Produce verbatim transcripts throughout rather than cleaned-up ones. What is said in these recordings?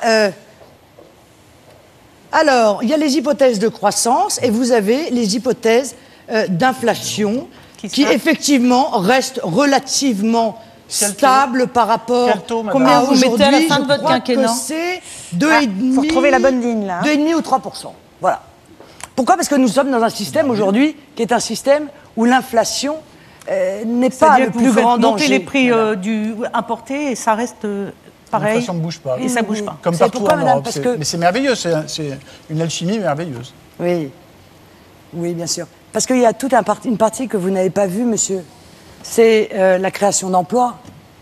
Euh, alors, il y a les hypothèses de croissance et vous avez les hypothèses euh, d'inflation qui, qui effectivement restent relativement stables par rapport taux, combien vous mettez à la fin de votre quinquennat. C'est deux Ah, virgule cinq. faut retrouver la bonne ligne là. deux virgule cinq ou trois pour cent. Voilà. Pourquoi? Parce que nous sommes dans un système aujourd'hui qui est un système où l'inflation euh, n'est pas le plus grand danger. Monter les prix euh, du importé et ça reste euh, pareil. L'inflation ne bouge pas. Et ça ne bouge pas. Comme C'est partout pourquoi, en madame, Europe. parce c'est- que- Mais c'est merveilleux, c'est c'est une alchimie merveilleuse. Oui, oui, bien sûr. Parce qu'il y a toute un part- une partie que vous n'avez pas vue, monsieur. C'est euh, la création d'emplois.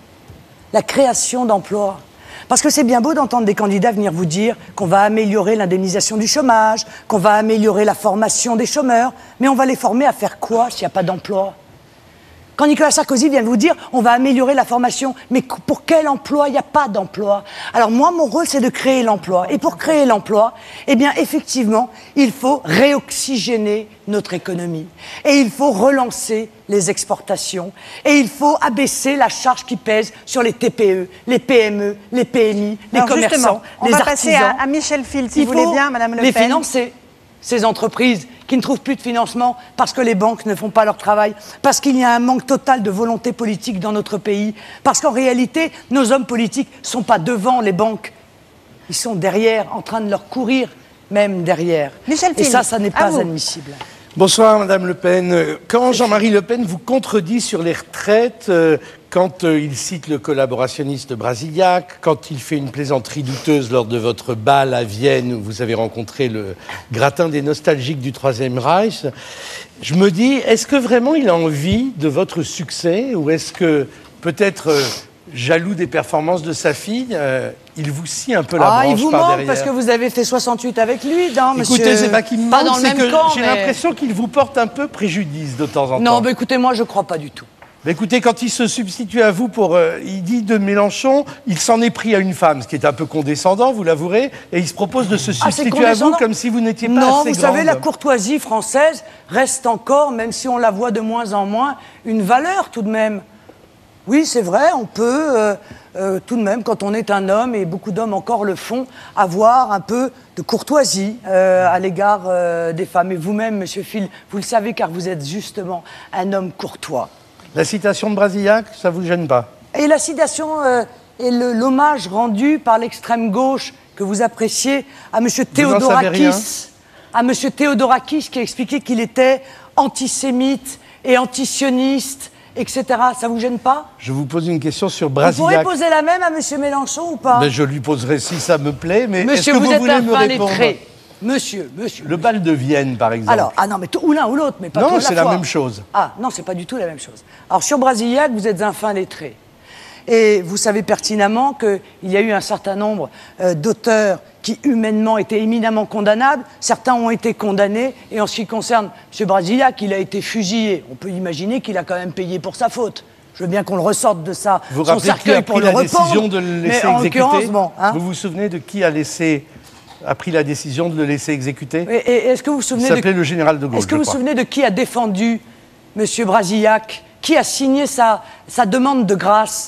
La création d'emplois. Parce que c'est bien beau d'entendre des candidats venir vous dire qu'on va améliorer l'indemnisation du chômage, qu'on va améliorer la formation des chômeurs, mais on va les former à faire quoi s'il n'y a pas d'emploi? Quand Nicolas Sarkozy vient vous dire on va améliorer la formation, mais pour quel emploi? Il n'y a pas d'emploi. Alors moi, mon rôle, c'est de créer l'emploi. Et pour créer l'emploi, eh bien, effectivement, il faut réoxygéner notre économie. Et il faut relancer les exportations. Et il faut abaisser la charge qui pèse sur les T P E, les P M E, les P M I, les Alors commerçants, justement, on les va artisans. passer à, à Michel Field, si Il vous voulez faut bien, Madame Le Pen. les financer, ces entreprises qui ne trouvent plus de financement parce que les banques ne font pas leur travail, parce qu'il y a un manque total de volonté politique dans notre pays, parce qu'en réalité, nos hommes politiques ne sont pas devant les banques, ils sont derrière, en train de leur courir même derrière. Michel Et Field, ça, ça n'est à pas vous. admissible. Bonsoir Madame Le Pen. Quand Jean-Marie Le Pen vous contredit sur les retraites, euh, quand euh, il cite le collaborationniste Brasillac, quand il fait une plaisanterie douteuse lors de votre bal à Vienne où vous avez rencontré le gratin des nostalgiques du Troisième Reich, je me dis, est-ce que vraiment il a envie de votre succès ou est-ce que peut-être euh, jaloux des performances de sa fille, euh, il vous scie un peu la Ah, branche il vous par manque derrière. parce que vous avez fait soixante-huit avec lui, non, monsieur? Écoutez, c'est pas qu'il me Pas manque, dans le c'est même que camp, j'ai mais- l'impression qu'il vous porte un peu préjudice de temps en temps. Non, mais écoutez, moi, je crois pas du tout. Mais écoutez, quand il se substitue à vous pour... euh, il dit de Mélenchon, il s'en est pris à une femme, ce qui est un peu condescendant, vous l'avouerez, et il se propose de se Ah, c'est substituer à vous condescendant. comme si vous n'étiez pas Non, assez vous savez, grande. la courtoisie française reste encore, même si on la voit de moins en moins, une valeur tout de même. Oui, c'est vrai, on peut euh, euh, tout de même, quand on est un homme, et beaucoup d'hommes encore le font, avoir un peu de courtoisie euh, à l'égard euh, des femmes. Et vous-même, monsieur Phil, vous le savez car vous êtes justement un homme courtois. La citation de Brasillac, ça vous gêne pas? Et la citation euh, et le- l'hommage rendu par l'extrême gauche que vous appréciez à M. n'en savez rien. Theodorakis, à M. Theodorakis qui a expliqué qu'il était antisémite et antisioniste, et cetera. Ça vous gêne pas? Je vous pose une question sur Vous pourrez Brasillac. poser la même à M. Mélenchon ou pas? Ben, je lui poserai si ça me plaît, mais est-ce Monsieur, que vous, vous, êtes voulez un me fin répondre? lettré. Monsieur, monsieur. Le bal de Vienne, par exemple. Alors, ah non, mais tout- ou l'un ou l'autre, mais pas Non, tout à c'est la la fois. même chose. Ah, non, c'est pas du tout la même chose. Alors, sur Brasillac, vous êtes un fin lettré. Et vous savez pertinemment qu'il y a eu un certain nombre euh, d'auteurs qui, humainement, étaient éminemment condamnables. Certains ont été condamnés. Et en ce qui concerne M. Brasillac, il a été fusillé. On peut imaginer qu'il a quand même payé pour sa faute. Je veux bien qu'on le ressorte de ça, Vous son rappelez qui cercueil a pour pris le la rependre. décision de le laisser mais en exécuter l'occurrence, bon, hein. Vous vous souvenez de qui a, laissé, a pris la décision de le laisser exécuter? Et, et est-ce que vous vous Il souvenez de... s'appelait le général de Gaulle, Est-ce que je vous vous crois. souvenez de qui a défendu M. Brasillac? Qui a signé sa, sa demande de grâce?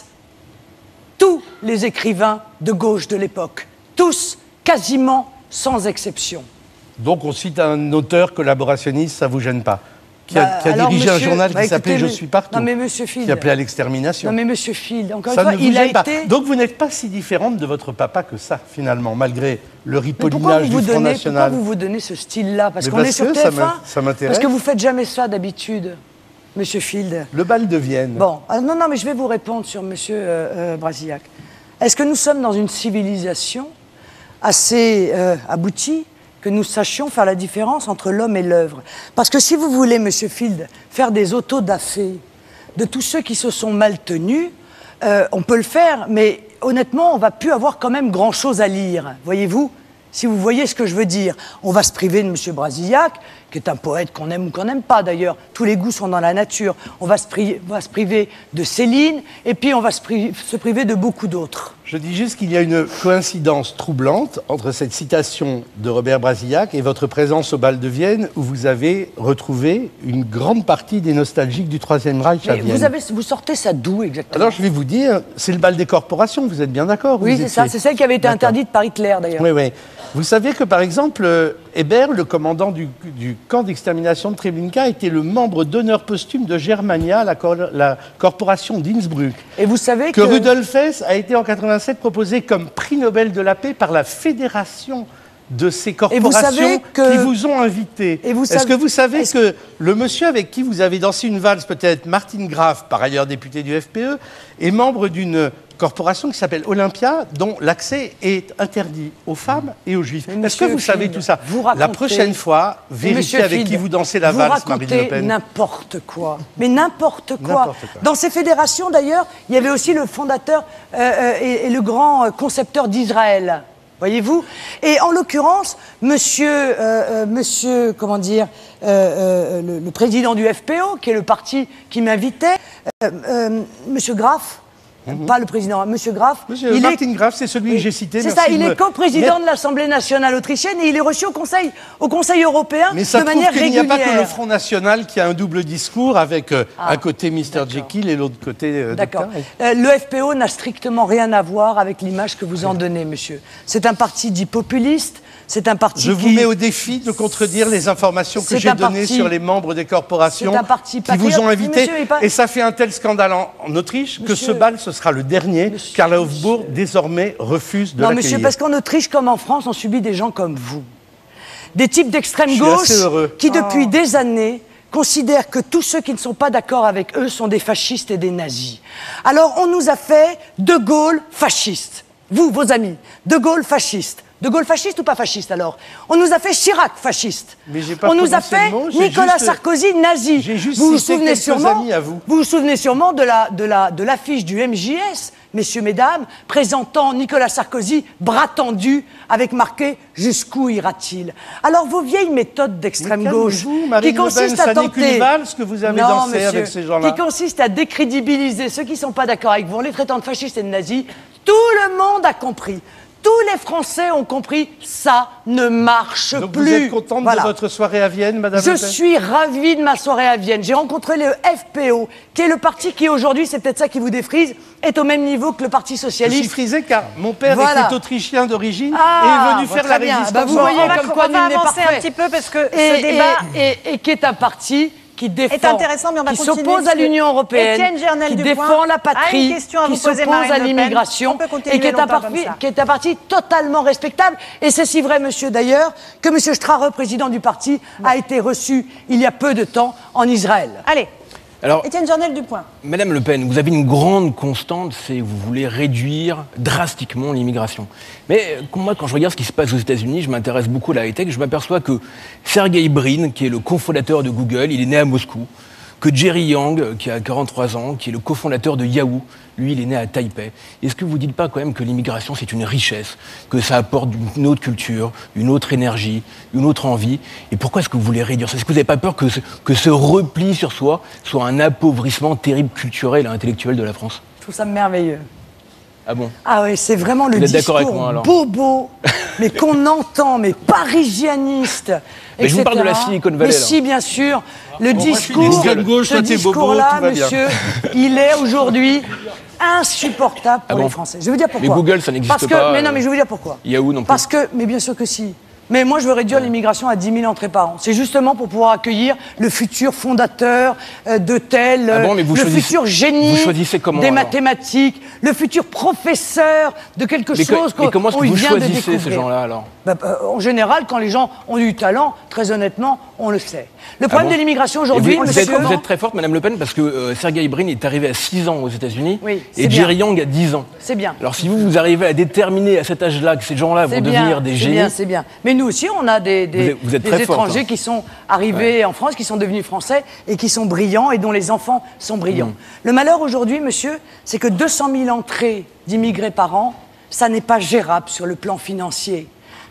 Tous les écrivains de gauche de l'époque. Tous, quasiment sans exception. Donc on cite un auteur collaborationniste, ça vous gêne pas? Qui a, Bah, qui a alors, dirigé un monsieur- journal bah, qui s'appelait écoutez, Je mais- suis partout. Non mais monsieur Field. Qui appelait à l'extermination. Non mais monsieur Field, encore Ça une fois, ne vous il a gêne pas. été... Donc vous n'êtes pas si différente de votre papa que ça, finalement, malgré le Mais pourquoi ripollinage vous, du vous Front donnez, National. pourquoi vous vous donnez ce style-là? Parce Mais qu'on parce est sur que T ça F un. m'in- ça m'intéresse. Parce que vous faites jamais ça d'habitude, monsieur Field. Le bal de Vienne. Bon, ah, non, non, mais je vais vous répondre sur monsieur euh, euh, Brasillac. Est-ce que nous sommes dans une civilisation assez euh, aboutie que nous sachions faire la différence entre l'homme et l'œuvre? Parce que si vous voulez, monsieur Field, faire des autodafés de tous ceux qui se sont mal tenus, euh, on peut le faire, mais honnêtement, on va plus avoir quand même grand-chose à lire, voyez-vous? Si vous voyez ce que je veux dire, on va se priver de M. Brasillac, qui est un poète qu'on aime ou qu'on n'aime pas d'ailleurs. Tous les goûts sont dans la nature. On va se, pri- on va se priver de Céline, et puis on va se, pri- se priver de beaucoup d'autres. Je dis juste qu'il y a une coïncidence troublante entre cette citation de Robert Brasillac et votre présence au bal de Vienne, où vous avez retrouvé une grande partie des nostalgiques du Troisième Reich à Mais Vienne. vous, avez, vous sortez ça d'où exactement? Alors je vais vous dire, c'est le bal des corporations, vous êtes bien d'accord? Oui, vous c'est ça. étiez- C'est celle qui avait été D'accord. interdite par Hitler, d'ailleurs. Oui, oui. Vous savez que, par exemple, euh, Hébert, le commandant du, du camp d'extermination de Treblinka, était le membre d'honneur posthume de Germania, la, cor- la corporation d'Innsbruck. Et vous savez Que que... Rudolf Hess a été en quatre-vingt-sept proposé comme prix Nobel de la paix par la fédération de ces corporations savez que- qui vous ont invité. Et vous Est-ce savez- que vous savez est-ce- que le monsieur avec qui vous avez dansé une valse, peut-être Martin Graf, par ailleurs député du F P E, est membre d'une corporation qui s'appelle Olympia, dont l'accès est interdit aux femmes et aux juifs. Mais Est-ce que monsieur vous savez Field, tout ça? vous La racontez- prochaine fois, Mais vérifiez monsieur avec Field, qui vous dansez la vous valse, Marine Le racontez Pen. n'importe quoi. Mais n'importe quoi. N'importe quoi. Dans ces fédérations, d'ailleurs, il y avait aussi le fondateur euh, euh, et, et le grand euh, concepteur d'Israël. Voyez-vous? Et en l'occurrence, monsieur, euh, euh, monsieur, comment dire, euh, euh, le, le président du F P O, qui est le parti qui m'invitait, euh, euh, monsieur Graff, pas le président, hein, monsieur Graff. Monsieur il Martin est- Graf, c'est celui que Oui, j'ai cité. C'est merci ça, de il me- est co-président de l'Assemblée nationale autrichienne et il est reçu au Conseil, au Conseil européen Mais ça de prouve manière qu'il n'y a régulière. pas que le Front National qui a un double discours avec euh, Ah, un côté mister Jekyll et l'autre côté euh, D'accord. docteur. Euh, le F P O n'a strictement rien à voir avec l'image que vous en donnez, monsieur. C'est un parti dit populiste, c'est un parti Je vous qui... mets au défi de contredire les informations que C'est j'ai un données parti- sur les membres des corporations C'est un parti qui vous patriote. ont Mais invité. monsieur, il pas- Et ça fait un tel scandale en, en Autriche que Monsieur- ce bal, ce sera le dernier, Monsieur- car la Hofburg, désormais, refuse de Non, l'accueillir. monsieur, parce qu'en Autriche, comme en France, on subit des gens comme vous. Des types d'extrême Je suis gauche assez heureux. qui, depuis des années, considèrent que tous ceux qui ne sont pas d'accord avec eux sont des fascistes et des nazis. Alors, on nous a fait De Gaulle fasciste. Vous, vos amis, De Gaulle fasciste. De Gaulle fasciste ou pas fasciste, alors? On nous a fait Chirac fasciste. Mais j'ai pas On nous a prononcé le fait mot, j'ai Nicolas juste- Sarkozy nazi. j'ai juste vous vous cité souvenez quelques sûrement, amis à vous. vous vous souvenez sûrement de la de la de l'affiche du M J S, messieurs, mesdames, présentant Nicolas Sarkozy bras tendus avec marqué « Jusqu'où ira-t-il » Alors vos vieilles méthodes d'extrême Mais gauche calmez-vous, Marine qui Le Pen, consistent ça à n'est qu'une tenter valse que vous avez Non, dansé monsieur, avec ces gens-là. qui consiste à décrédibiliser ceux qui ne sont pas d'accord avec vous en les traitant de fascistes et de nazis. Tout le monde a compris. Tous les Français ont compris, ça ne marche Donc plus. vous êtes contente Voilà. de votre soirée à Vienne, Madame Je Le Pen? suis ravie de ma soirée à Vienne. J'ai rencontré le F P O, qui est le parti qui aujourd'hui, c'est peut-être ça qui vous défrise, est au même niveau que le Parti Je suis socialiste. frisé car mon père Voilà. était autrichien d'origine Ah, et est venu bon, faire très la bien. résistance. Bah, vous Bon, voyez on va, comme quoi on va nul n'est avancer parfait. un petit peu parce que Et, ce débat et- et- et qui est un parti qui défend, intéressant, mais on va qui continuer, s'oppose à parce que l'Union européenne, Étienne Gernel qui Dupoint défend la a une patrie, question à qui vous poser, s'oppose Marine à Le Pen. l'immigration, On peut continuer et qui est, un longtemps parti, comme ça. qui est un parti totalement respectable. Et c'est si vrai, monsieur, d'ailleurs, que monsieur Strahre, président du parti, a été reçu il y a peu de temps en Israël. Allez, Alors, Étienne Gernel Dupoint. Madame Le Pen, vous avez une grande constante, c'est que vous voulez réduire drastiquement l'immigration. Mais euh, moi, quand je regarde ce qui se passe aux États-Unis, je m'intéresse beaucoup à la high-tech, je m'aperçois que Sergey Brin, qui est le cofondateur de Google, il est né à Moscou, que Jerry Yang, qui a quarante-trois ans, qui est le cofondateur de Yahoo, lui, il est né à Taipei. Est-ce que vous ne dites pas quand même que l'immigration, c'est une richesse, que ça apporte une autre culture, une autre énergie, une autre envie? Et pourquoi est-ce que vous voulez réduire ça? Est-ce que vous n'avez pas peur que ce, que ce repli sur soi soit un appauvrissement terrible culturel et intellectuel de la France? Je trouve ça merveilleux. Ah bon? Ah oui, c'est vraiment le Vous êtes d'accord discours avec moi, alors bobo, mais qu'on entend, mais parisianiste, Mais je vous parle de la et cetera. Silicon Valley, Mais alors. si, bien sûr, le moi, je suis discours, d'extrême gauche, ce toi, t'es bobo, discours-là, tout va bien. monsieur, il est aujourd'hui insupportable pour Ah bon les Français. Je vais vous dire pourquoi. Mais Google, ça n'existe Parce que, pas, Mais non, euh, mais je vais vous dire pourquoi. Yahoo non plus. Parce que, mais bien sûr que si. Mais moi, je veux réduire l'immigration à dix mille entrées par an. C'est justement pour pouvoir accueillir le futur fondateur euh, de tel, Ah bon, euh, mais vous le choisissez- futur génie vous choisissez comment, des alors mathématiques, le futur professeur de quelque Mais, chose que- mais comment est-ce qu'on que vous vient de choisissez ces découvrir. gens-là, alors? Bah, bah, en général, quand les gens ont du talent, très honnêtement, on le sait. Le problème Ah bon de l'immigration Et aujourd'hui, vous, vous monsieur... êtes, vous êtes très forte, Madame Le Pen, parce que euh, Sergey Brin est arrivé à six ans aux États-Unis Oui, c'est et bien. Jerry Yang à dix ans. C'est bien. Alors si vous, vous arrivez à déterminer à cet âge-là que ces gens-là vont C'est devenir bien, des c'est génies, bien, c'est bien. Mais nous aussi, on a des, des, Vous êtes- vous êtes des très forte, étrangers hein. qui sont arrivés en France, qui sont devenus français et qui sont brillants et dont les enfants sont brillants. Mm. Le malheur aujourd'hui, monsieur, c'est que deux cent mille entrées d'immigrés par an, ça n'est pas gérable sur le plan financier.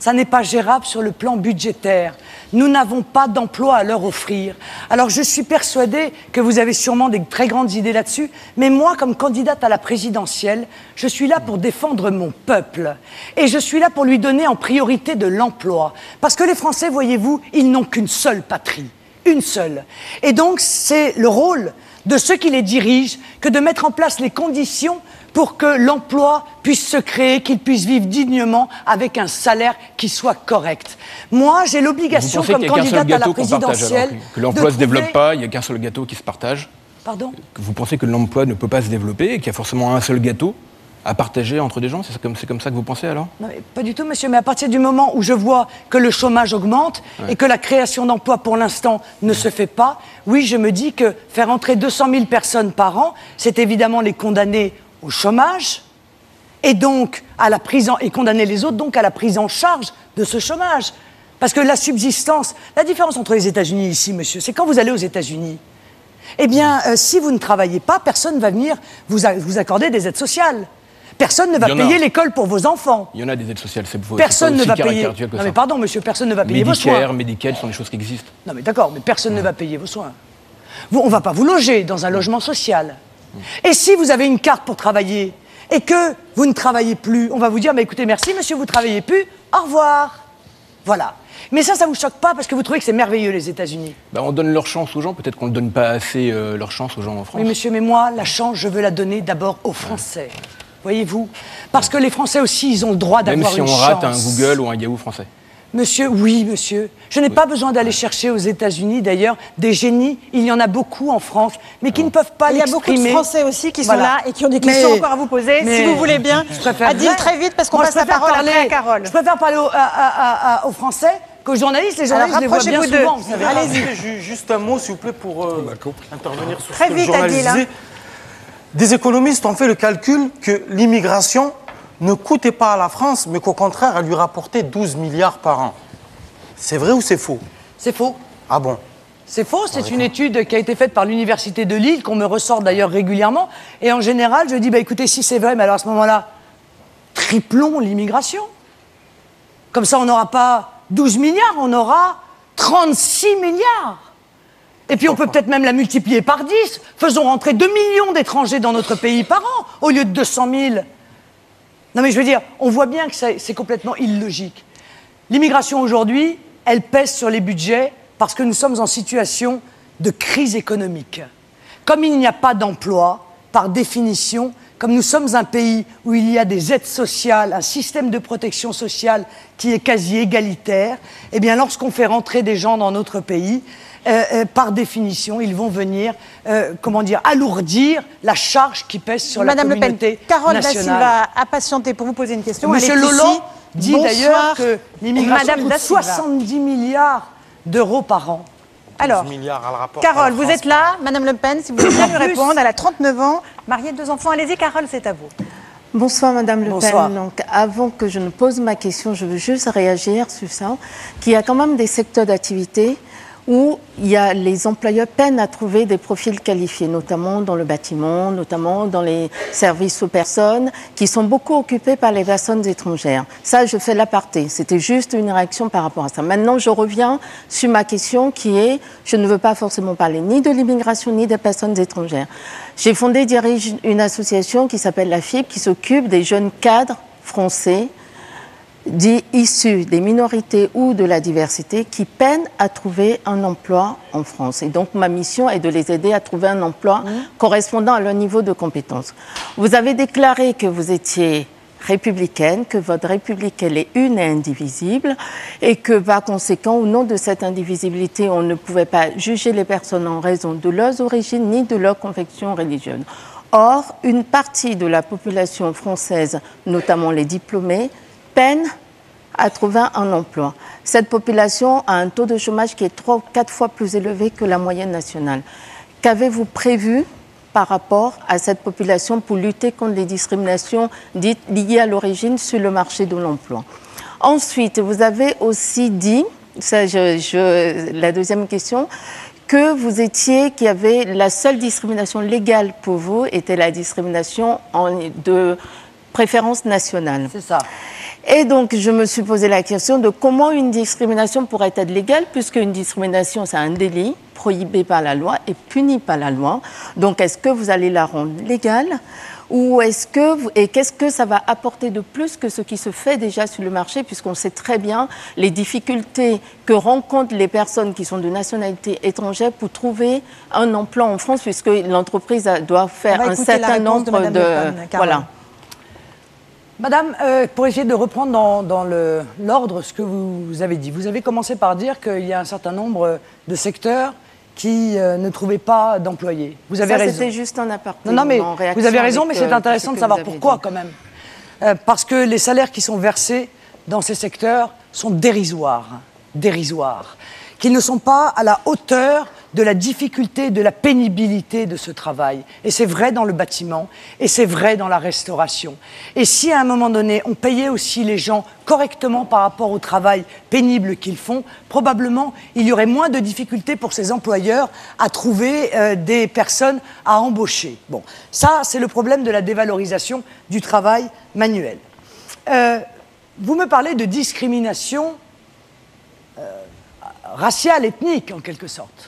ça n'est pas gérable sur le plan budgétaire. Nous n'avons pas d'emploi à leur offrir. Alors je suis persuadée que vous avez sûrement des très grandes idées là-dessus, mais moi, comme candidate à la présidentielle, je suis là pour défendre mon peuple. Et je suis là pour lui donner en priorité de l'emploi. Parce que les Français, voyez-vous, ils n'ont qu'une seule patrie. Une seule. Et donc, c'est le rôle de ceux qui les dirigent que de mettre en place les conditions pour que l'emploi puisse se créer, qu'ils puissent vivre dignement avec un salaire qui soit correct. Moi, j'ai l'obligation, comme candidate à la présidentielle, que l'emploi ne se développe pas, il n'y a qu'un seul gâteau qui se partage. Pardon ? Vous pensez que l'emploi ne peut pas se développer et qu'il y a forcément un seul gâteau à partager entre des gens? C'est comme, c'est comme ça que vous pensez alors? Non, mais pas du tout, monsieur. Mais à partir du moment où je vois que le chômage augmente ouais. et que la création d'emplois, pour l'instant, ne ouais. se fait pas, oui, je me dis que faire entrer deux cent mille personnes par an, c'est évidemment les condamner au chômage et donc à la prise en, et condamner les autres donc à la prise en charge de ce chômage. Parce que la subsistance, la différence entre les États-Unis et ici, monsieur, c'est quand vous allez aux États-Unis, eh bien, euh, si vous ne travaillez pas, personne ne va venir vous, a, vous accorder des aides sociales. Personne ne va payer l'école pour vos enfants. Il y en a des aides sociales, c'est faux. Personne ne va payer. Non mais pardon, monsieur, personne ne va payer Medicare, vos soins. Médicaid sont des choses qui existent. Non mais d'accord, mais personne ouais. ne va payer vos soins. Vous, on ne va pas vous loger dans un logement social. Et si vous avez une carte pour travailler et que vous ne travaillez plus, on va vous dire, mais écoutez, merci monsieur, vous ne travaillez plus, au revoir. Voilà. Mais ça, ça ne vous choque pas parce que vous trouvez que c'est merveilleux les États-Unis. Ben, on donne leur chance aux gens, peut-être qu'on ne donne pas assez euh, leur chance aux gens en France. Oui monsieur, mais moi, la chance, je veux la donner d'abord aux Français. Voyez-vous? Parce que les Français aussi, ils ont le droit d'avoir une chance. Même si on rate un Google ou un Yahoo français. Monsieur, oui, monsieur. Je n'ai oui. pas besoin d'aller chercher aux États-Unis, d'ailleurs, des génies. Il y en a beaucoup en France, mais qui non. ne peuvent pas l'exprimer. Il y a beaucoup de Français aussi qui voilà. sont là et qui ont des questions mais, encore à vous poser. Si vous voulez bien, Adil, très vite, parce qu'on passe la parole parler, après à Carole. Je préfère parler aux, à, à, à, aux Français qu'aux journalistes. Les journalistes, Alors, je les vois bien souvent. Vous savez. Allez-y. Juste un mot, s'il vous plaît, pour euh, intervenir sur très ce que vite, le journaliste disait. Des économistes ont fait le calcul que l'immigration ne coûtait pas à la France, mais qu'au contraire, elle lui rapportait douze milliards par an. C'est vrai ou c'est faux? C'est faux. Ah bon? C'est faux, c'est une étude qui a été faite par l'Université de Lille, qu'on me ressort d'ailleurs régulièrement. Et en général, je dis, bah, écoutez, si c'est vrai, mais alors à ce moment-là, triplons l'immigration. Comme ça, on n'aura pas douze milliards, on aura trente-six milliards. Et puis on peut peut-être même la multiplier par dix. Faisons rentrer deux millions d'étrangers dans notre pays par an, au lieu de deux cent mille. Non mais je veux dire, on voit bien que c'est complètement illogique. L'immigration aujourd'hui, elle pèse sur les budgets parce que nous sommes en situation de crise économique. Comme il n'y a pas d'emploi, par définition, comme nous sommes un pays où il y a des aides sociales, un système de protection sociale qui est quasi égalitaire, eh bien lorsqu'on fait rentrer des gens dans notre pays, euh, euh, par définition, ils vont venir, euh, comment dire, alourdir la charge qui pèse sur Madame la communauté Le Pen, Carole nationale. Silva a patienté pour vous poser une question. Monsieur Lolland dit d'ailleurs que l'immigration Madame coûte soixante-dix milliards d'euros par an. Alors, Carole, vous êtes là, Madame Le Pen, si vous voulez bien lui répondre. Elle a trente-neuf ans, mariée, deux enfants. Allez-y, Carole, c'est à vous. Bonsoir, Madame Le Bonsoir. Pen. Donc, avant que je ne pose ma question, je veux juste réagir sur ça, qu'il y a quand même des secteurs d'activité où il y a, les employeurs peinent à trouver des profils qualifiés, notamment dans le bâtiment, notamment dans les services aux personnes, qui sont beaucoup occupés par les personnes étrangères. Ça, je fais l'aparté. C'était juste une réaction par rapport à ça. Maintenant, je reviens sur ma question qui est, je ne veux pas forcément parler ni de l'immigration, ni des personnes étrangères. J'ai fondé et dirige une association qui s'appelle la F I B, qui s'occupe des jeunes cadres français dits issus des minorités ou de la diversité qui peinent à trouver un emploi en France. Et donc, ma mission est de les aider à trouver un emploi mmh. correspondant à leur niveau de compétence. Vous avez déclaré que vous étiez républicaine, que votre République, elle est une et indivisible, et que, par conséquent, au nom de cette indivisibilité, on ne pouvait pas juger les personnes en raison de leurs origines ni de leur conviction religieuse. Or, une partie de la population française, notamment les diplômés, peine à trouver un emploi. Cette population a un taux de chômage qui est trois ou quatre fois plus élevé que la moyenne nationale. Qu'avez-vous prévu par rapport à cette population pour lutter contre les discriminations dites liées à l'origine sur le marché de l'emploi? Ensuite, vous avez aussi dit, ça, je, je, la deuxième question, que vous étiez, qu'il y avait la seule discrimination légale pour vous était la discrimination en, de préférence nationale. C'est ça. Et donc, je me suis posé la question de comment une discrimination pourrait être légale, puisque une discrimination, c'est un délit prohibé par la loi et puni par la loi. Donc, est-ce que vous allez la rendre légale ou est-ce que vous, et qu'est-ce que ça va apporter de plus que ce qui se fait déjà sur le marché, puisqu'on sait très bien les difficultés que rencontrent les personnes qui sont de nationalité étrangère pour trouver un emploi en France, puisque l'entreprise doit faire un certain nombre de... de voilà. Madame, euh, pour essayer de reprendre dans, dans l'ordre ce que vous, vous avez dit, vous avez commencé par dire qu'il y a un certain nombre de secteurs qui euh, ne trouvaient pas d'employés. Vous avez Ça, raison. C'était juste un aparté. Non, non, mais vous avez raison, avec, mais c'est euh, intéressant de savoir pourquoi dit. quand même. Euh, parce que les salaires qui sont versés dans ces secteurs sont dérisoires, dérisoires, qu'ils ne sont pas à la hauteur de la difficulté, de la pénibilité de ce travail. Et c'est vrai dans le bâtiment, et c'est vrai dans la restauration. Et si à un moment donné, on payait aussi les gens correctement par rapport au travail pénible qu'ils font, probablement, il y aurait moins de difficultés pour ces employeurs à trouver euh, des personnes à embaucher. Bon, ça, c'est le problème de la dévalorisation du travail manuel. Euh, vous me parlez de discrimination euh, raciale, ethnique, en quelque sorte.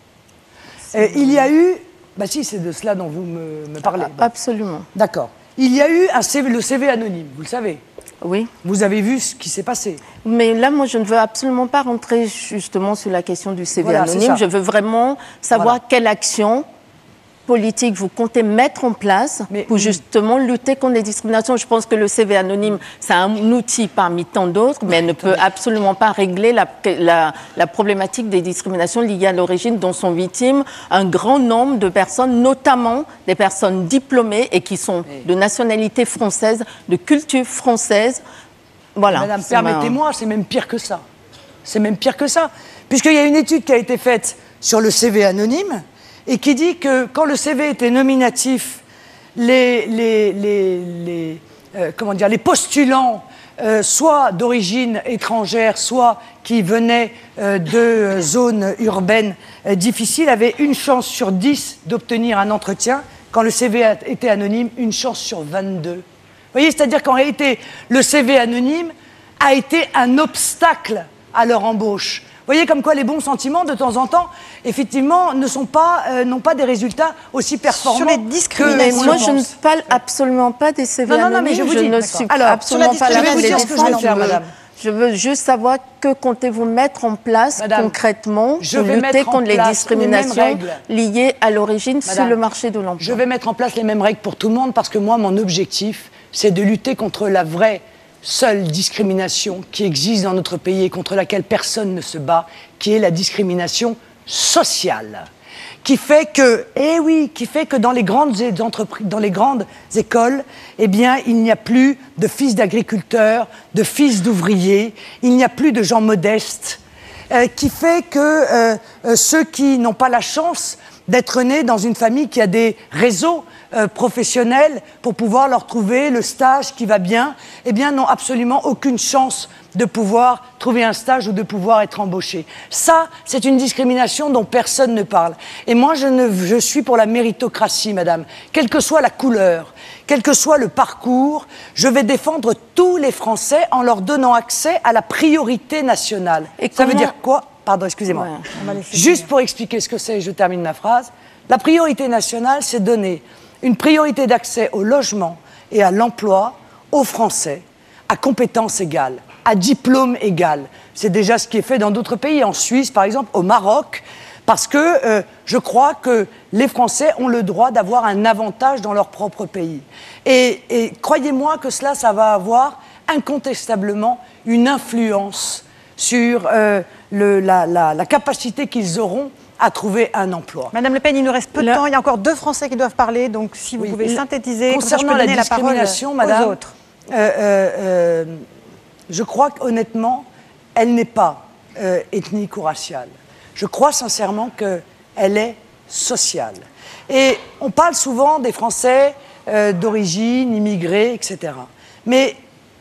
Euh, il y a eu... Bah si, c'est de cela dont vous me, me parlez. Ah, absolument. D'accord. Il y a eu un C V, le C V anonyme, vous le savez. Oui. Vous avez vu ce qui s'est passé. Mais là, moi, je ne veux absolument pas rentrer justement sur la question du C V Voilà, anonyme. Je veux vraiment savoir Voilà. quelle action politique vous comptez mettre en place Mais, pour justement lutter contre les discriminations. Je pense que le C V anonyme, c'est un outil parmi tant d'autres, mais elle ne peut absolument pas régler la, la, la problématique des discriminations liées à l'origine dont sont victimes un grand nombre de personnes, notamment des personnes diplômées et qui sont de nationalité française, de culture française. Voilà. Madame, permettez-moi, c'est même pire que ça. C'est même pire que ça. Puisqu'il y a une étude qui a été faite sur le C V anonyme et qui dit que quand le C V était nominatif, les, les, les, les, euh, comment dire, les postulants, euh, soit d'origine étrangère, soit qui venaient euh, de zones urbaines euh, difficiles, avaient une chance sur dix d'obtenir un entretien. Quand le C V était anonyme, une chance sur vingt-deux. Vous voyez, c'est-à-dire qu'en réalité, le C V anonyme a été un obstacle à leur embauche. Vous voyez comme quoi les bons sentiments, de temps en temps, effectivement, ne sont pas, euh, n'ont pas des résultats aussi performants. Sur les discriminations. Mais moi, je ne parle absolument pas des C V non, non, anonymes. non, mais je vous je dis. ne suis Alors, absolument sur la pas là. je vais vous dire ce que je vais faire, madame. Je veux juste savoir que comptez-vous mettre en place Madame, concrètement je pour vais lutter mettre en contre les place discriminations les mêmes règles. liées à l'origine sur Madame, le marché de l'emploi. Je vais mettre en place les mêmes règles pour tout le monde parce que moi, mon objectif, c'est de lutter contre la vraie seule discrimination qui existe dans notre pays et contre laquelle personne ne se bat, qui est la discrimination sociale, qui fait que, eh oui, qui fait que dans les grandes entreprises, dans les grandes écoles, eh bien, il n'y a plus de fils d'agriculteurs, de fils d'ouvriers, il n'y a plus de gens modestes, euh, qui fait que euh, euh, ceux qui n'ont pas la chance d'être nés dans une famille qui a des réseaux euh, professionnels pour pouvoir leur trouver le stage qui va bien, eh bien, n'ont absolument aucune chance de pouvoir trouver un stage ou de pouvoir être embauchés. Ça, c'est une discrimination dont personne ne parle. Et moi, je, ne, je suis pour la méritocratie, madame. Quelle que soit la couleur, quel que soit le parcours, je vais défendre tous les Français en leur donnant accès à la priorité nationale. Et Ça comment... veut dire quoi? Pardon, excusez-moi. Ouais, Juste pour expliquer ce que c'est, je termine ma phrase. La priorité nationale, c'est donner une priorité d'accès au logement et à l'emploi aux Français à compétences égales, à diplôme égal. C'est déjà ce qui est fait dans d'autres pays, en Suisse par exemple, au Maroc, parce que euh, je crois que les Français ont le droit d'avoir un avantage dans leur propre pays. Et, et croyez-moi que cela, ça va avoir incontestablement une influence sur euh, le, la, la, la capacité qu'ils auront à trouver un emploi. Madame Le Pen, il nous reste peu de Là... temps. Il y a encore deux Français qui doivent parler, donc si vous Oui. pouvez synthétiser, concernant comme ça, je peux la donner la parole discrimination, aux madame, autres. Euh, euh, euh, je crois qu'honnêtement, elle n'est pas euh, ethnique ou raciale. Je crois sincèrement qu'elle est sociale. Et on parle souvent des Français euh, d'origine, immigrés, et cetera. Mais,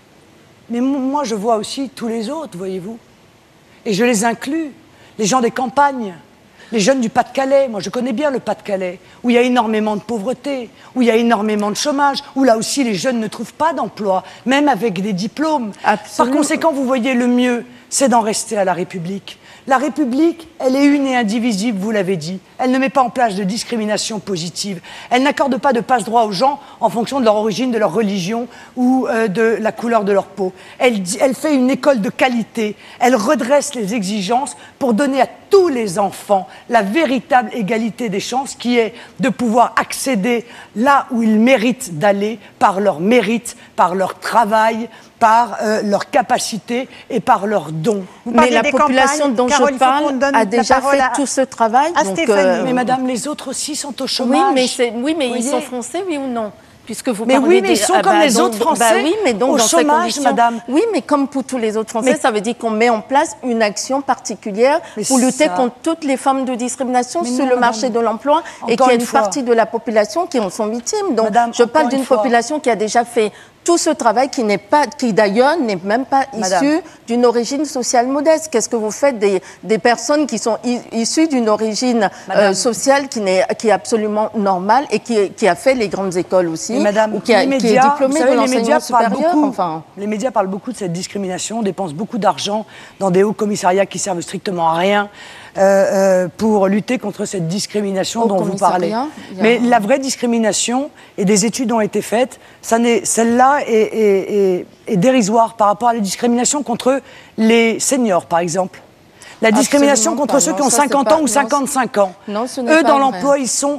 mais moi, je vois aussi tous les autres, voyez-vous. Et je les inclus, les gens des campagnes. Les jeunes du Pas-de-Calais, moi je connais bien le Pas-de-Calais, où il y a énormément de pauvreté, où il y a énormément de chômage, où là aussi les jeunes ne trouvent pas d'emploi, même avec des diplômes. Absolument. Par conséquent, vous voyez, le mieux, c'est d'en rester à la République. La République, elle est une et indivisible, vous l'avez dit. Elle ne met pas en place de discrimination positive. Elle n'accorde pas de passe-droit aux gens en fonction de leur origine, de leur religion ou euh, de la couleur de leur peau. Elle, elle fait une école de qualité. Elle redresse les exigences pour donner à tous les enfants la véritable égalité des chances qui est de pouvoir accéder là où ils méritent d'aller par leur mérite, par leur travail, par euh, leur capacité et par leurs dons. Mais la population dont je parle a déjà fait tout ce travail. Donc, euh, mais madame, les autres aussi sont au chômage. Oui, mais, c'est, oui, mais ils sont français, oui ou non? Puisque vous mais oui, mais des, ils sont ah comme bah, les donc, autres Français bah oui, mais donc, au dans chômage, ces madame. Oui, mais comme pour tous les autres Français, mais, ça veut dire qu'on met en place une action particulière pour lutter ça... contre toutes les formes de discrimination mais sur non, le madame. marché de l'emploi et qu'il y a une, une partie de la population qui en sont victimes. Donc, madame, je parle d'une population qui a déjà fait tout ce travail qui n'est pas, qui d'ailleurs n'est même pas Madame. issu d'une origine sociale modeste. Qu'est-ce que vous faites des, des personnes qui sont issues d'une origine euh, sociale qui, n'est, qui est absolument normale et qui, qui a fait les grandes écoles aussi, Madame, ou qui, a, médias, qui est diplômée savez, de l'enseignement supérieur beaucoup, enfin. Les médias parlent beaucoup de cette discrimination, dépensent beaucoup d'argent dans des hauts commissariats qui servent strictement à rien. Euh, euh, pour lutter contre cette discrimination Au dont vous parlez. A... Mais la vraie discrimination, et des études ont été faites, ça n'est, celle-là est, est, est, est dérisoire par rapport à la discrimination contre les seniors, par exemple. La discrimination Absolument contre pas. ceux non, qui ont cinquante ans pas... ou cinquante-cinq ans. Non, ce Eux, dans l'emploi, ils sont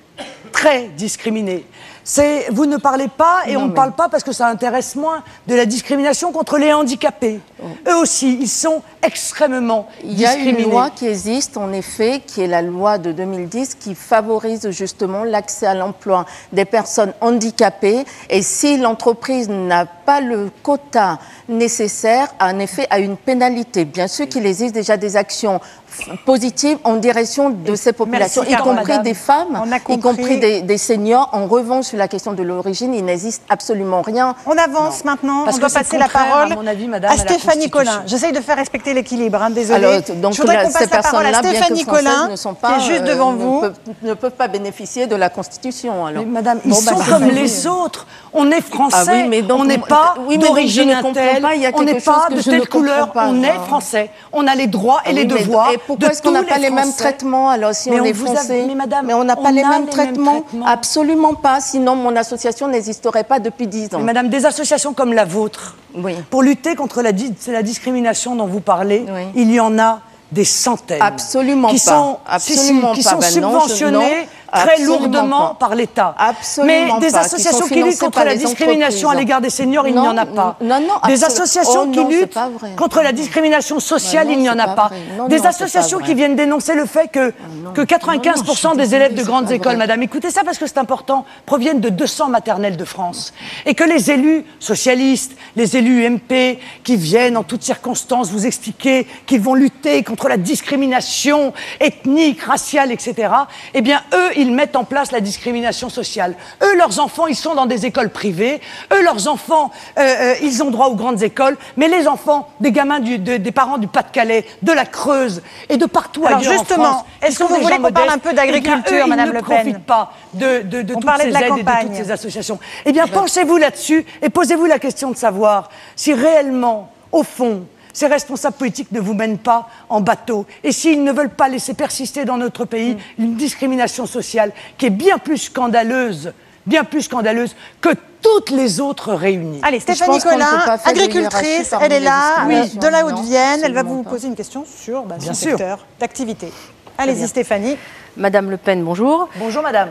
très discriminés. C'est, vous ne parlez pas, et non, on ne mais... parle pas parce que ça intéresse moins, de la discrimination contre les handicapés. Oh. Eux aussi, ils sont extrêmement Il y discriminés. a une loi qui existe, en effet, qui est la loi de deux mille dix, qui favorise justement l'accès à l'emploi des personnes handicapées. Et si l'entreprise n'a pas le quota nécessaire, en effet, a une pénalité. Bien sûr qu'il existe déjà des actions positives en direction de ces populations, Merci, y compris madame. des femmes, y compris des, des seniors. En revanche, sur la question de l'origine, il n'existe absolument rien. On avance non. maintenant, Parce on doit passer la parole à, mon avis, madame, à Stéphanie Collin. J'essaye de faire respecter l'équilibre, hein, désolée. Alors, donc, Je voudrais qu'on passe la parole à Stéphanie Collin, ne sont pas, qui est juste euh, devant ne vous. Peuvent, ne peuvent pas bénéficier de la Constitution. Alors. Mais madame, ils bon, sont bah, comme les autres. On est français, ah oui, mais donc, on n'est pas oui, d'origine telle, on n'est pas de telle couleur, on est français. On a les droits et les devoirs. Et pourquoi est-ce qu'on n'a pas les mêmes traitements alors si on est français? Mais madame, mais on n'a pas les mêmes traitements. Absolument pas. Sinon, mon association n'existerait pas depuis dix ans. Mais madame, des associations comme la vôtre, oui. pour lutter contre la, la discrimination dont vous parlez, oui. il y en a des centaines. Absolument qui pas. Sont, Absolument qui pas. sont Ben subventionnés non, je, très lourdement pas. par l'État. Absolument Mais des pas. associations qui, qui luttent contre la discrimination à l'égard des seniors, il n'y en a pas. Non, non, des associations oh, qui non, luttent contre la discrimination sociale, non, il n'y en a pas. pas. Non, des non, associations qui viennent dénoncer le fait que, non, que quatre-vingt-quinze pour cent non, non, des élèves de grandes vrai. écoles, madame, écoutez ça parce que c'est important, proviennent de deux cents maternelles de France. Et que les élus socialistes, les élus U M P, qui viennent en toutes circonstances vous expliquer qu'ils vont lutter contre la discrimination ethnique, raciale, et cetera, eh bien, eux, ils mettent en place la discrimination sociale. Eux, leurs enfants, ils sont dans des écoles privées. Eux, leurs enfants, euh, euh, ils ont droit aux grandes écoles. Mais les enfants des gamins, du, de, des parents du Pas-de-Calais, de la Creuse et de partout Alors ailleurs justement, en France, est-ce que vous voulez qu'on parle un peu d'agriculture, eh Madame eux, Le Pen ? Pen ? Ils ne profitent pas de, de, de toutes ces de aides et de toutes ces associations. Eh bien, pensez-vous là-dessus et posez-vous la question de savoir si réellement, au fond, ces responsables politiques ne vous mènent pas en bateau. Et s'ils ne veulent pas laisser persister dans notre pays mm. une discrimination sociale qui est bien plus scandaleuse, bien plus scandaleuse que toutes les autres réunies. Allez, Stéphanie Collin, agricultrice, elle est là, oui, de la Haute-Vienne. Elle va vous poser une question sur bah, son secteur d'activité. Allez-y, Stéphanie. Madame Le Pen, bonjour. Bonjour, madame.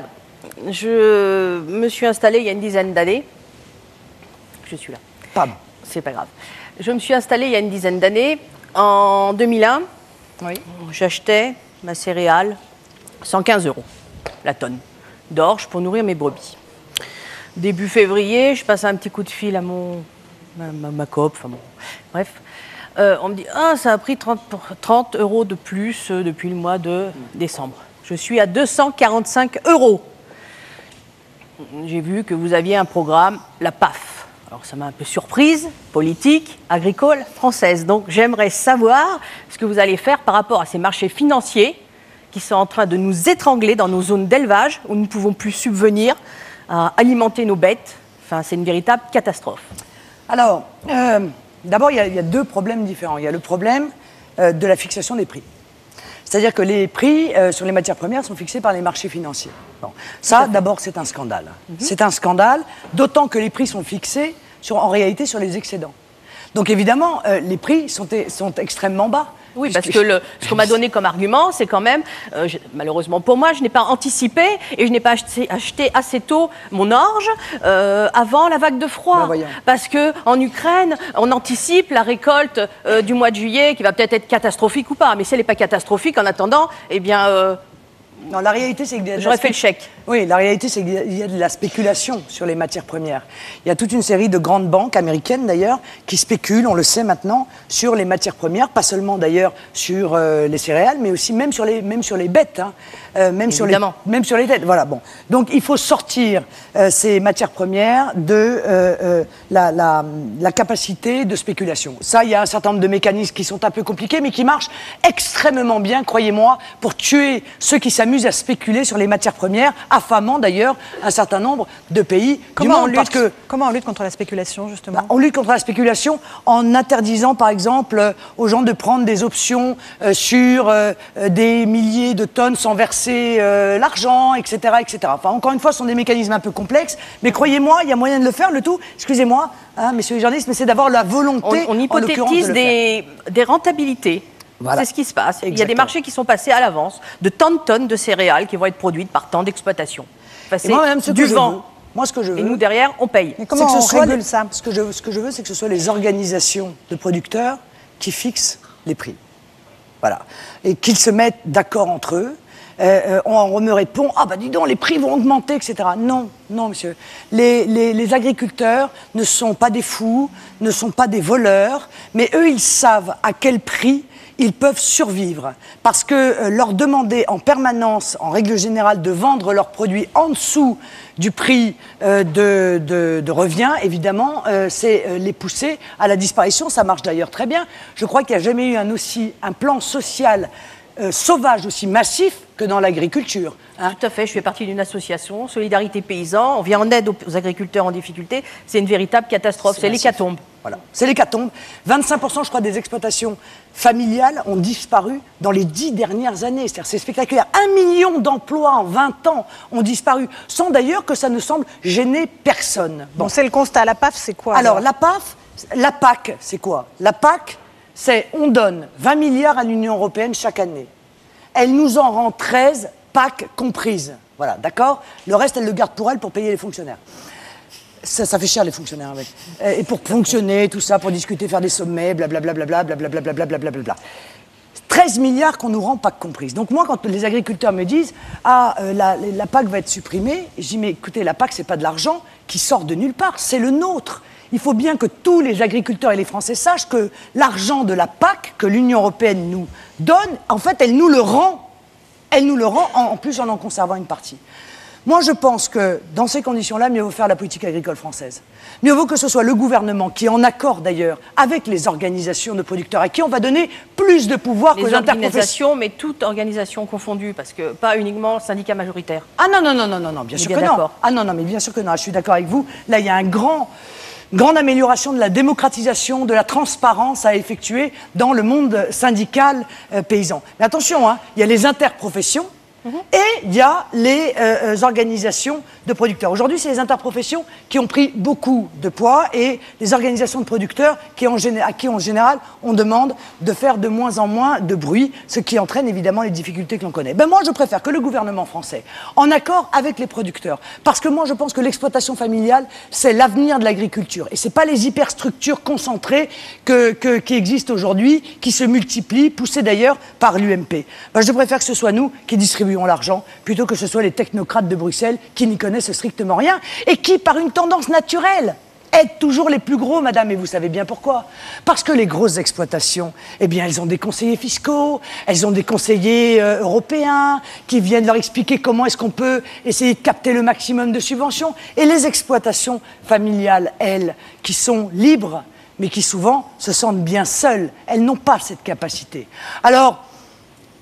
Je me suis installée il y a une dizaine d'années. Je suis là. Pardon. C'est pas grave. Je me suis installée il y a une dizaine d'années. En deux mille un, oui. J'achetais ma céréale cent quinze euros la tonne d'orge pour nourrir mes brebis. Début février, je passe un petit coup de fil à mon, ma, ma, ma coop, enfin bon, bref. Euh, on me dit, ah, ça a pris trente euros de plus euh, depuis le mois de décembre. Je suis à deux cent quarante-cinq euros. J'ai vu que vous aviez un programme, la P A F. Alors ça m'a un peu surprise, politique, agricole, française. Donc j'aimerais savoir ce que vous allez faire par rapport à ces marchés financiers qui sont en train de nous étrangler dans nos zones d'élevage, où nous ne pouvons plus subvenir à alimenter nos bêtes. Enfin, c'est une véritable catastrophe. Alors, euh, d'abord, il y, y a deux problèmes différents. Il y a le problème euh, de la fixation des prix. C'est-à-dire que les prix euh, sur les matières premières sont fixés par les marchés financiers. Bon. Ça, d'abord, c'est un scandale. Mm-hmm. C'est un scandale, d'autant que les prix sont fixés sur, en réalité sur les excédents. Donc évidemment, euh, les prix sont, sont extrêmement bas. Oui, parce que le, ce qu'on m'a donné comme argument, c'est quand même, euh, je, malheureusement pour moi, je n'ai pas anticipé et je n'ai pas acheté, acheté assez tôt mon orge euh, avant la vague de froid. Ben parce qu'en Ukraine, on anticipe la récolte euh, du mois de juillet qui va peut-être être catastrophique ou pas. Mais si elle n'est pas catastrophique, en attendant, eh bien... Euh, non, la réalité, c'est que... J'aurais fait le chèque. Oui, la réalité, c'est qu'il y a de la spéculation sur les matières premières. Il y a toute une série de grandes banques, américaines d'ailleurs, qui spéculent, on le sait maintenant, sur les matières premières, pas seulement d'ailleurs sur euh, les céréales, mais aussi même sur les, même sur les bêtes, hein, euh, même, sur les, même sur les têtes. Voilà, bon. Donc il faut sortir euh, ces matières premières de euh, euh, la, la, la capacité de spéculation. Ça, il y a un certain nombre de mécanismes qui sont un peu compliqués, mais qui marchent extrêmement bien, croyez-moi, pour tuer ceux qui s'amusent à spéculer sur les matières premières, affamant d'ailleurs un certain nombre de pays comment du monde. On lutte, parce que, comment on lutte contre la spéculation, justement? Bah, on lutte contre la spéculation en interdisant, par exemple, euh, aux gens de prendre des options euh, sur euh, des milliers de tonnes sans verser euh, l'argent, et cetera, et cetera. Enfin, encore une fois, ce sont des mécanismes un peu complexes, mais croyez-moi, il y a moyen de le faire. Le tout, excusez-moi, hein, messieurs les journalistes, mais c'est d'avoir la volonté, on, on hypothétise de des, des rentabilités. Voilà. C'est ce qui se passe. Exactement. Il y a des marchés qui sont passés à l'avance de tant de tonnes de céréales qui vont être produites par tant d'exploitations. Enfin, c'est du vent. Moi, ce que je veux, et nous, derrière, on paye. Mais comment on régule ça? Ce que, je, ce que je veux, c'est que ce soit les organisations de producteurs qui fixent les prix. Voilà. Et qu'ils se mettent d'accord entre eux. Euh, on me répond, ah bah dis donc, les prix vont augmenter, et cetera. Non, non, monsieur. Les, les, les agriculteurs ne sont pas des fous, ne sont pas des voleurs, mais eux, ils savent à quel prix ils peuvent survivre. Parce que euh, leur demander en permanence, en règle générale, de vendre leurs produits en dessous du prix euh, de, de, de revient, évidemment, euh, c'est euh, les pousser à la disparition. Ça marche d'ailleurs très bien. Je crois qu'il n'y a jamais eu un, aussi, un plan social euh, sauvage aussi massif que dans l'agriculture. Hein. Tout à fait, je fais partie d'une association, Solidarité Paysans, on vient en aide aux agriculteurs en difficulté, c'est une véritable catastrophe, c'est l'hécatombe. Voilà. C'est l'hécatombe. vingt-cinq pour cent, je crois, des exploitations familiales ont disparu dans les dix dernières années. C'est-à-dire, c'est spectaculaire. Un million d'emplois en vingt ans ont disparu, sans d'ailleurs que ça ne semble gêner personne. Bon, bon c'est le constat. La P A F, c'est quoi? Alors, alors la P A F, la P A C, c'est quoi? La P A C, c'est on donne vingt milliards à l'Union européenne chaque année. Elle nous en rend treize, P A C comprises. Voilà, d'accord? Le reste, elle le garde pour elle pour payer les fonctionnaires. Ça, ça fait cher, les fonctionnaires. Avec. Et pour fonctionner, tout ça, pour discuter, faire des sommets, blablabla, blablabla, blablabla, blablabla. treize milliards qu'on nous rend P A C comprises. Donc moi, quand les agriculteurs me disent « Ah, euh, la, la P A C va être supprimée », je dis « Mais écoutez, la P A C, c'est pas de l'argent qui sort de nulle part, c'est le nôtre. Il faut bien que tous les agriculteurs et les Français sachent que l'argent de la P A C que l'Union européenne nous donne, en fait, elle nous le rend. Elle nous le rend, en, en plus en en conservant une partie. Moi, je pense que, dans ces conditions-là, mieux vaut faire la politique agricole française. Mieux vaut que ce soit le gouvernement qui, en accord d'ailleurs avec les organisations de producteurs, à qui on va donner plus de pouvoir que les organisations, mais toute organisation confondue, parce que pas uniquement syndicat majoritaire. Ah non, non, non, non, non, non bien sûr que non. Ah non, non, mais bien sûr que non, je suis d'accord avec vous. Là, il y a un grand... grande amélioration de la démocratisation, de la transparence à effectuer dans le monde syndical euh, paysan. Mais attention, hein, il y a les interprofessions mmh. et il y a les euh, organisations de producteurs. Aujourd'hui, c'est les interprofessions qui ont pris beaucoup de poids et les organisations de producteurs qui, en géné- à qui, en général, on demande de faire de moins en moins de bruit, ce qui entraîne évidemment les difficultés que l'on connaît. Ben moi, je préfère que le gouvernement français, en accord avec les producteurs, parce que moi, je pense que l'exploitation familiale, c'est l'avenir de l'agriculture. Et ce n'est pas les hyperstructures concentrées que, que, qui existent aujourd'hui, qui se multiplient, poussées d'ailleurs par l'U M P. Ben, je préfère que ce soit nous qui distribuons l'argent, plutôt que ce soit les technocrates de Bruxelles qui n'y connaissent strictement rien, et qui, par une tendance naturelle, aident toujours les plus gros, madame, et vous savez bien pourquoi. Parce que les grosses exploitations, eh bien, elles ont des conseillers fiscaux, elles ont des conseillers euh, européens qui viennent leur expliquer comment est-ce qu'on peut essayer de capter le maximum de subventions. Et les exploitations familiales, elles, qui sont libres, mais qui souvent se sentent bien seules, elles n'ont pas cette capacité. Alors,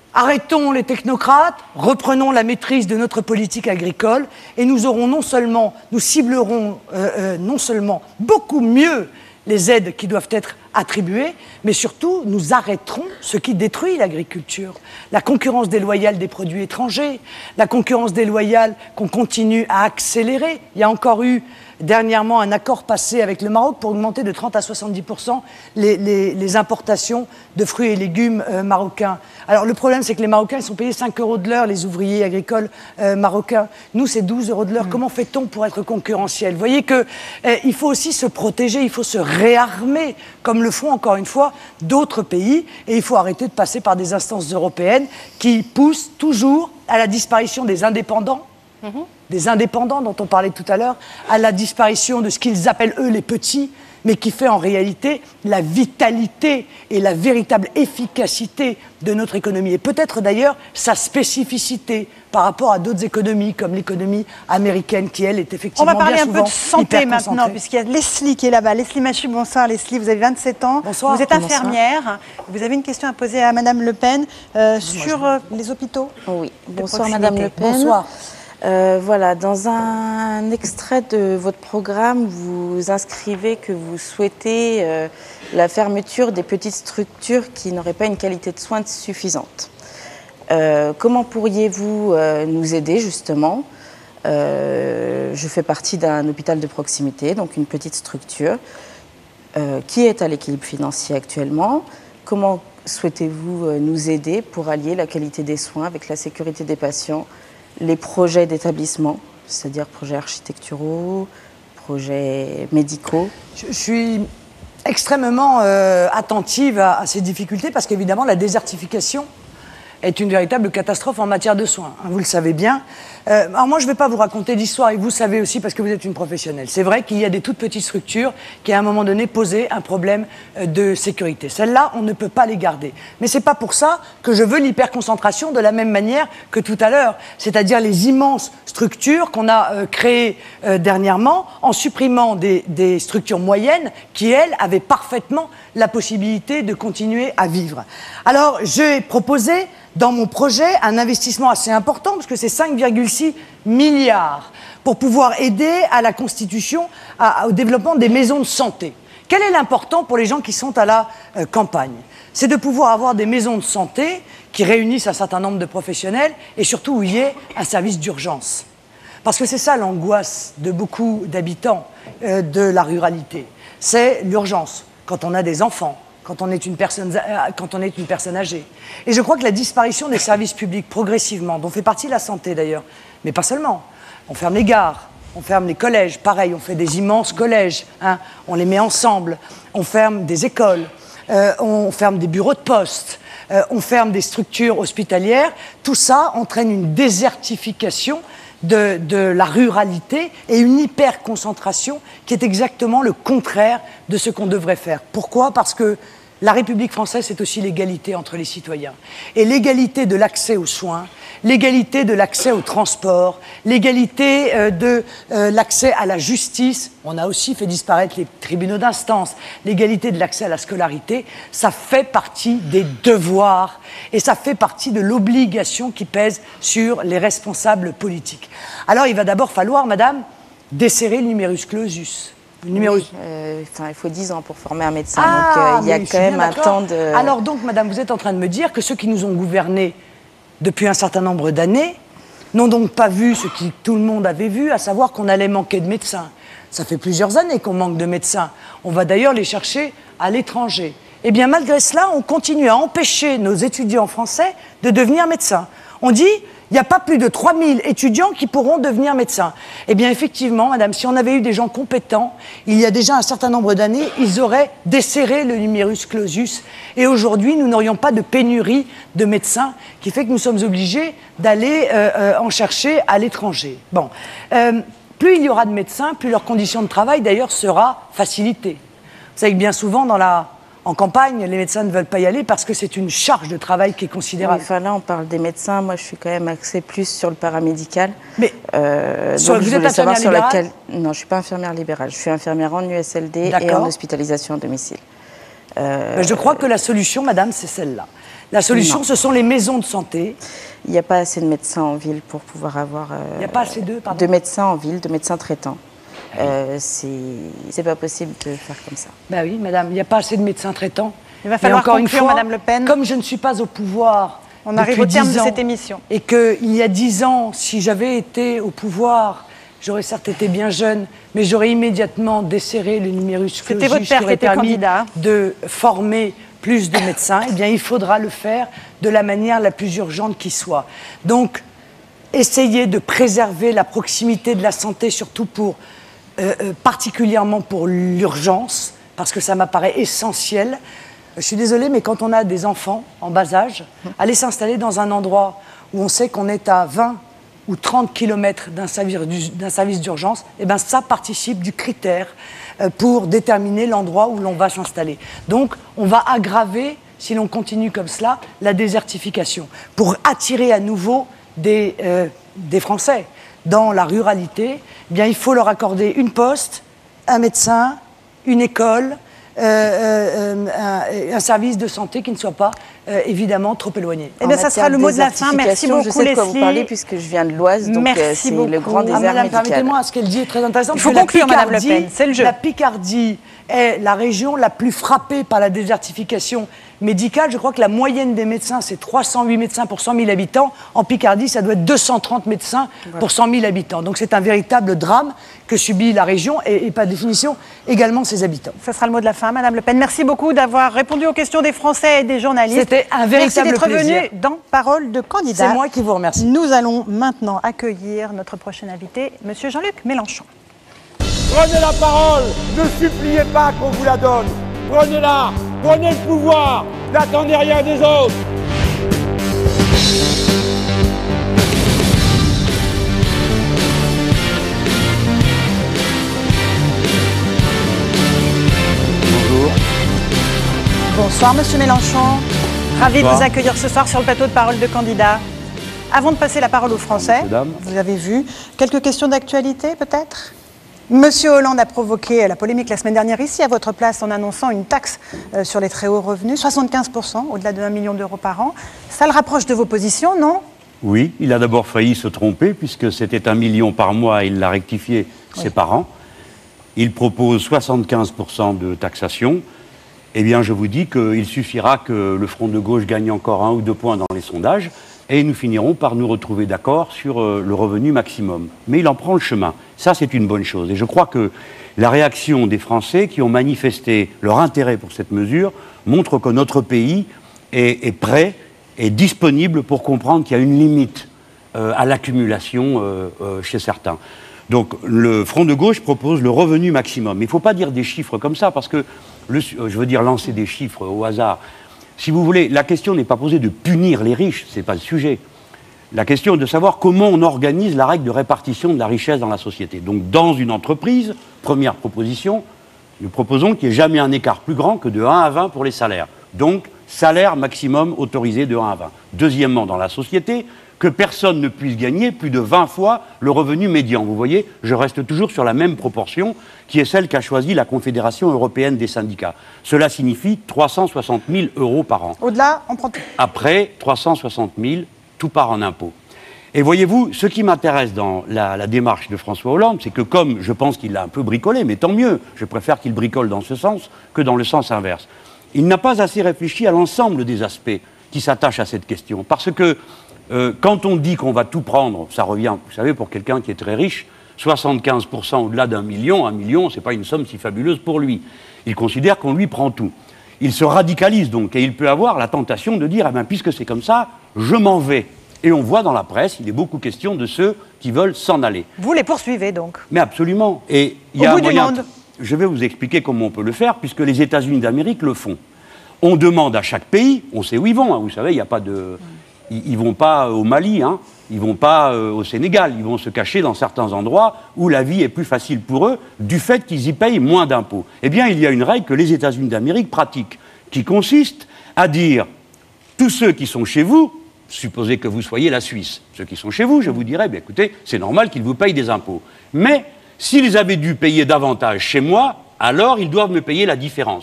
Arrêtons les technocrates, reprenons la maîtrise de notre politique agricole et nous aurons non seulement, nous ciblerons euh, euh, non seulement beaucoup mieux les aides qui doivent être attribuées, mais surtout nous arrêterons ce qui détruit l'agriculture. La concurrence déloyale des produits étrangers, la concurrence déloyale qu'on continue à accélérer. Il y a encore eu dernièrement un accord passé avec le Maroc pour augmenter de trente à soixante-dix pour cent les, les, les importations de fruits et légumes euh, marocains. Alors le problème, c'est que les Marocains, ils sont payés cinq euros de l'heure, les ouvriers agricoles euh, marocains. Nous, c'est douze euros de l'heure. Mmh. Comment fait-on pour être concurrentiel? Vous voyez qu'il euh, faut aussi se protéger, il faut se réarmer, comme le font encore une fois d'autres pays, et il faut arrêter de passer par des instances européennes qui poussent toujours à la disparition des indépendants, mmh. des indépendants dont on parlait tout à l'heure, à la disparition de ce qu'ils appellent eux les petits, mais qui fait en réalité la vitalité et la véritable efficacité de notre économie. Et peut-être d'ailleurs sa spécificité par rapport à d'autres économies, comme l'économie américaine, qui elle est effectivement bien souvent. On va parler un peu de santé maintenant, puisqu'il y a Leslie qui est là-bas. Leslie Machu, bonsoir Leslie, vous avez vingt-sept ans. Bonsoir. Vous êtes infirmière. Bonsoir. Vous avez une question à poser à Madame Le Pen euh, sur euh, les hôpitaux. Oui, bonsoir Madame Le Pen. Bonsoir. Euh, voilà, dans un extrait de votre programme, vous inscrivez que vous souhaitez euh, la fermeture des petites structures qui n'auraient pas une qualité de soins suffisante. Euh, comment pourriez-vous euh, nous aider justement? euh, Je fais partie d'un hôpital de proximité, donc une petite structure euh, qui est à l'équilibre financier actuellement. Comment souhaitez-vous euh, nous aider pour allier la qualité des soins avec la sécurité des patients, les projets d'établissement, c'est-à-dire projets architecturaux, projets médicaux? Je, je suis extrêmement euh, attentive à, à ces difficultés parce qu'évidemment la désertification est une véritable catastrophe en matière de soins, hein, vous le savez bien. Euh, alors moi je ne vais pas vous raconter d'histoire et vous savez aussi parce que vous êtes une professionnelle. C'est vrai qu'il y a des toutes petites structures qui à un moment donné posaient un problème euh, de sécurité. Celles-là, on ne peut pas les garder. Mais ce n'est pas pour ça que je veux l'hyperconcentration de la même manière que tout à l'heure, c'est-à-dire les immenses structures qu'on a euh, créées euh, dernièrement en supprimant des, des structures moyennes qui, elles, avaient parfaitement la possibilité de continuer à vivre. Alors j'ai proposé dans mon projet un investissement assez important, parce que c'est cinq virgule six milliards, pour pouvoir aider à la constitution, à, au développement des maisons de santé. Quel est l'important pour les gens qui sont à la euh, campagne? C'est de pouvoir avoir des maisons de santé qui réunissent un certain nombre de professionnels et surtout où il y ait un service d'urgence. Parce que c'est ça l'angoisse de beaucoup d'habitants euh, de la ruralité. C'est l'urgence, quand on a des enfants, quand on est une personne, quand on est une personne âgée. Et je crois que la disparition des services publics progressivement, dont fait partie la santé d'ailleurs, mais pas seulement, on ferme les gares, on ferme les collèges, pareil, on fait des immenses collèges, hein, on les met ensemble, on ferme des écoles, euh, on ferme des bureaux de poste, euh, on ferme des structures hospitalières, tout ça entraîne une désertification De, de la ruralité et une hyper-concentration qui est exactement le contraire de ce qu'on devrait faire. Pourquoi? Parce que la République française, c'est aussi l'égalité entre les citoyens. Et l'égalité de l'accès aux soins, l'égalité de l'accès au transport, l'égalité euh, de euh, l'accès à la justice, on a aussi fait disparaître les tribunaux d'instance, l'égalité de l'accès à la scolarité, ça fait partie des devoirs et ça fait partie de l'obligation qui pèse sur les responsables politiques. Alors il va d'abord falloir, madame, desserrer le numerus clausus. Le numerus... Oui, euh, enfin, il faut dix ans pour former un médecin, ah, donc euh, il y a quand même un temps de... Alors donc, madame, vous êtes en train de me dire que ceux qui nous ont gouvernés depuis un certain nombre d'années n'ont donc pas vu ce que tout le monde avait vu, à savoir qu'on allait manquer de médecins. Ça fait plusieurs années qu'on manque de médecins. On va d'ailleurs les chercher à l'étranger. Eh bien, malgré cela, on continue à empêcher nos étudiants français de devenir médecins. On dit... Il n'y a pas plus de trois mille étudiants qui pourront devenir médecins. Eh bien, effectivement, madame, si on avait eu des gens compétents, il y a déjà un certain nombre d'années, ils auraient desserré le numerus clausus. Et aujourd'hui, nous n'aurions pas de pénurie de médecins, qui fait que nous sommes obligés d'aller euh, euh, en chercher à l'étranger. Bon. Euh, plus il y aura de médecins, plus leur condition de travail, d'ailleurs, sera facilitée. Vous savez que bien souvent, dans la... En campagne, les médecins ne veulent pas y aller parce que c'est une charge de travail qui est considérable. Oui, enfin là, on parle des médecins. Moi, je suis quand même axée plus sur le paramédical. Mais euh, sur, donc vous je êtes infirmière sur libérale laquelle... Non, je ne suis pas infirmière libérale. Je suis infirmière en U S L D et en hospitalisation à domicile. Euh, ben, je crois que la solution, madame, c'est celle-là. La solution, non. ce sont les maisons de santé. Il n'y a pas assez de médecins en ville pour pouvoir avoir... Euh, Il n'y a pas assez de, pardon. De médecins en ville, de médecins traitants. Euh, c'est pas possible de faire comme ça. Ben oui, madame, il n'y a pas assez de médecins traitants. Il va falloir encore conclure, une fois, madame Le Pen. Comme je ne suis pas au pouvoir... On arrive au terme de cette émission. Et qu'il y a dix ans, si j'avais été au pouvoir, j'aurais certes été bien jeune, mais j'aurais immédiatement desserré le numerus clausus. C'était votre père qui était candidat. De former plus de médecins. Eh bien, il faudra le faire de la manière la plus urgente qui soit. Donc, essayez de préserver la proximité de la santé, surtout pour, euh, euh, particulièrement pour l'urgence, parce que ça m'apparaît essentiel. Je suis désolée, mais quand on a des enfants en bas âge, aller s'installer dans un endroit où on sait qu'on est à vingt ou trente kilomètres d'un service d'urgence, eh ben ça participe du critère pour déterminer l'endroit où l'on va s'installer. Donc, on va aggraver, si l'on continue comme cela, la désertification, pour attirer à nouveau des, euh, des Français dans la ruralité. Eh bien, il faut leur accorder une poste, un médecin, une école, Euh, euh, un, un service de santé qui ne soit pas euh, évidemment trop éloigné. Eh bien, ça sera le mot de la fin. Merci beaucoup, je sais de quoi Leslie. vous parlez puisque je viens de l'Oise, donc euh, c'est le grand désert ah, madame, médical. Permettez-moi, ce qu'elle dit est très intéressant. Il faut conclure, madame Le Pen, c'est le jeu. La Picardie est la région la plus frappée par la désertification médicale. Je crois que la moyenne des médecins, c'est trois cent huit médecins pour cent mille habitants. En Picardie, ça doit être deux cent trente médecins voilà. pour cent mille habitants. Donc c'est un véritable drame que subit la région et, et par définition également ses habitants. Ce sera le mot de la fin, madame Le Pen. Merci beaucoup d'avoir répondu aux questions des Français et des journalistes. C'était un véritable Merci plaisir. d'être venu dans Parole de candidat. C'est moi qui vous remercie. Nous allons maintenant accueillir notre prochain invité, monsieur Jean-Luc Mélenchon. Prenez la parole, ne suppliez pas qu'on vous la donne. Prenez-la, prenez le pouvoir, n'attendez rien des autres. Bonjour. Bonsoir, monsieur Mélenchon. Ravi Bonsoir. de vous accueillir ce soir sur le plateau de Parole de candidat. Avant de passer la parole aux Français, vous avez vu, quelques questions d'actualité peut-être ? Monsieur Hollande a provoqué la polémique la semaine dernière ici, à votre place, en annonçant une taxe euh, sur les très hauts revenus, soixante-quinze pour cent, au-delà de un million d'euros par an. Ça le rapproche de vos positions, non ? Oui, il a d'abord failli se tromper, puisque c'était un million par mois, il l'a rectifié, oui. c'est par an. Il propose soixante-quinze pour cent de taxation. Eh bien, je vous dis qu'il suffira que le Front de gauche gagne encore un ou deux points dans les sondages, et nous finirons par nous retrouver d'accord sur euh, le revenu maximum. Mais il en prend le chemin. Ça, c'est une bonne chose. Et je crois que la réaction des Français qui ont manifesté leur intérêt pour cette mesure montre que notre pays est, est prêt, est disponible pour comprendre qu'il y a une limite euh, à l'accumulation euh, euh, chez certains. Donc, le Front de gauche propose le revenu maximum. Mais il ne faut pas dire des chiffres comme ça, parce que, le, je veux dire, lancer des chiffres au hasard. Si vous voulez, la question n'est pas posée de punir les riches, ce n'est pas le sujet. La question est de savoir comment on organise la règle de répartition de la richesse dans la société. Donc, dans une entreprise, première proposition, nous proposons qu'il n'y ait jamais un écart plus grand que de un à vingt pour les salaires. Donc, salaire maximum autorisé de un à vingt. Deuxièmement, dans la société, que personne ne puisse gagner plus de vingt fois le revenu médian. Vous voyez, je reste toujours sur la même proportion qui est celle qu'a choisie la Confédération européenne des syndicats. Cela signifie trois cent soixante mille euros par an. Au-delà, on prend tout. Après, trois cent soixante mille, tout part en impôts. Et voyez-vous, ce qui m'intéresse dans la, la démarche de François Hollande, c'est que comme je pense qu'il l'a un peu bricolé, mais tant mieux, je préfère qu'il bricole dans ce sens que dans le sens inverse. Il n'a pas assez réfléchi à l'ensemble des aspects qui s'attachent à cette question. Parce que Euh, quand on dit qu'on va tout prendre, ça revient, vous savez, pour quelqu'un qui est très riche, soixante-quinze pour cent au-delà d'un million, un million, c'est pas une somme si fabuleuse pour lui. Il considère qu'on lui prend tout. Il se radicalise donc, et il peut avoir la tentation de dire, eh bien, puisque c'est comme ça, je m'en vais. Et on voit dans la presse, il est beaucoup question de ceux qui veulent s'en aller. Vous les poursuivez donc? Mais absolument. Et il y a un moyen. Je vais vous expliquer comment on peut le faire, puisque les États-Unis d'Amérique le font. On demande à chaque pays, on sait où ils vont, hein, vous savez, il n'y a pas de... Ils ne vont pas au Mali, hein, ils ne vont pas euh, au Sénégal, ils vont se cacher dans certains endroits où la vie est plus facile pour eux du fait qu'ils y payent moins d'impôts. Eh bien, il y a une règle que les États-Unis d'Amérique pratiquent, qui consiste à dire, tous ceux qui sont chez vous, supposez que vous soyez la Suisse, ceux qui sont chez vous, je vous dirais, bien, écoutez, c'est normal qu'ils vous payent des impôts. Mais s'ils avaient dû payer davantage chez moi, alors ils doivent me payer la différence.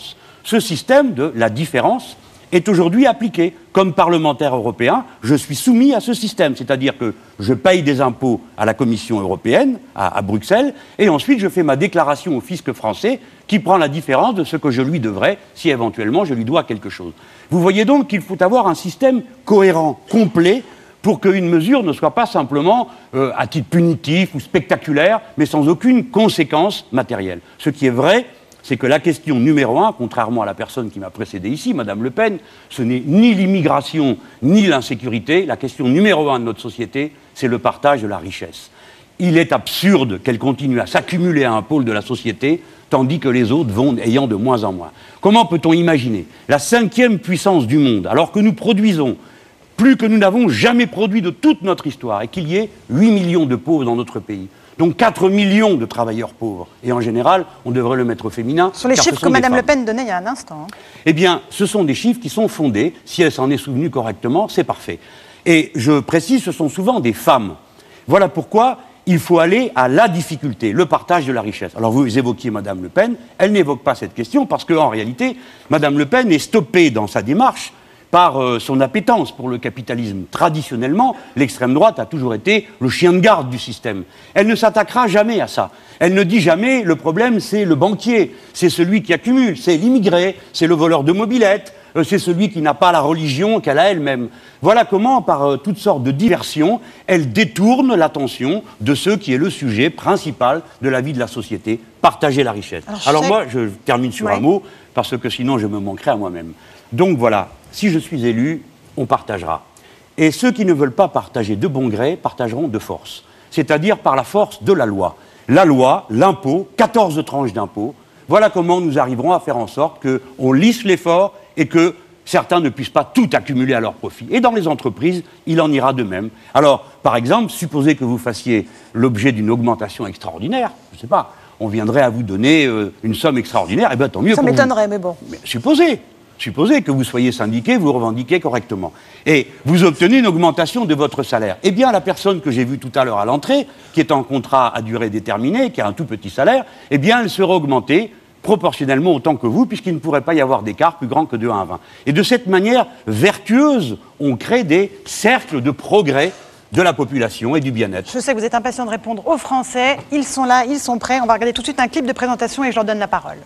Ce système de la différence est aujourd'hui appliqué. Comme parlementaire européen, je suis soumis à ce système, c'est-à-dire que je paye des impôts à la Commission européenne, à, à Bruxelles, et ensuite je fais ma déclaration au fisc français qui prend la différence de ce que je lui devrais si éventuellement je lui dois quelque chose. Vous voyez donc qu'il faut avoir un système cohérent, complet, pour qu'une mesure ne soit pas simplement euh, à titre punitif ou spectaculaire, mais sans aucune conséquence matérielle. Ce qui est vrai, c'est que la question numéro un, contrairement à la personne qui m'a précédé ici, Madame Le Pen, ce n'est ni l'immigration, ni l'insécurité. La question numéro un de notre société, c'est le partage de la richesse. Il est absurde qu'elle continue à s'accumuler à un pôle de la société, tandis que les autres vont ayant de moins en moins. Comment peut-on imaginer la cinquième puissance du monde, alors que nous produisons plus que nous n'avons jamais produit de toute notre histoire, et qu'il y ait huit millions de pauvres dans notre pays, donc quatre millions de travailleurs pauvres. Et en général, on devrait le mettre au féminin. Sur les chiffres que Mme Le Pen donnait il y a un instant. Hein. Eh bien, ce sont des chiffres qui sont fondés. Si elle s'en est souvenue correctement, c'est parfait. Et je précise, ce sont souvent des femmes. Voilà pourquoi il faut aller à la difficulté, le partage de la richesse. Alors vous évoquiez Mme Le Pen, elle n'évoque pas cette question parce qu'en réalité, Mme Le Pen est stoppée dans sa démarche par euh, son appétence pour le capitalisme. Traditionnellement, l'extrême droite a toujours été le chien de garde du système. Elle ne s'attaquera jamais à ça. Elle ne dit jamais, le problème c'est le banquier, c'est celui qui accumule, c'est l'immigré, c'est le voleur de mobylettes, euh, c'est celui qui n'a pas la religion qu'elle a elle-même. Voilà comment, par euh, toutes sortes de diversions, elle détourne l'attention de ce qui est le sujet principal de la vie de la société, partager la richesse. Alors, Alors moi, je termine sur ouais. un mot, parce que sinon je me manquerai à moi-même. Donc voilà, si je suis élu, on partagera. Et ceux qui ne veulent pas partager de bon gré, partageront de force. C'est-à-dire par la force de la loi. La loi, l'impôt, quatorze tranches d'impôt. Voilà comment nous arriverons à faire en sorte qu'on lisse l'effort et que certains ne puissent pas tout accumuler à leur profit. Et dans les entreprises, il en ira de même. Alors, par exemple, supposez que vous fassiez l'objet d'une augmentation extraordinaire, je ne sais pas, on viendrait à vous donner euh, une somme extraordinaire, et bien tant mieux. Ça m'étonnerait, mais bon. Mais supposez Supposez que vous soyez syndiqué, vous revendiquez correctement. Et vous obtenez une augmentation de votre salaire. Eh bien, la personne que j'ai vue tout à l'heure à l'entrée, qui est en contrat à durée déterminée, qui a un tout petit salaire, eh bien, elle sera augmentée proportionnellement autant que vous, puisqu'il ne pourrait pas y avoir d'écart plus grand que de un à vingt. Et de cette manière vertueuse, on crée des cercles de progrès de la population et du bien-être. Je sais que vous êtes impatient de répondre aux Français. Ils sont là, ils sont prêts. On va regarder tout de suite un clip de présentation et je leur donne la parole.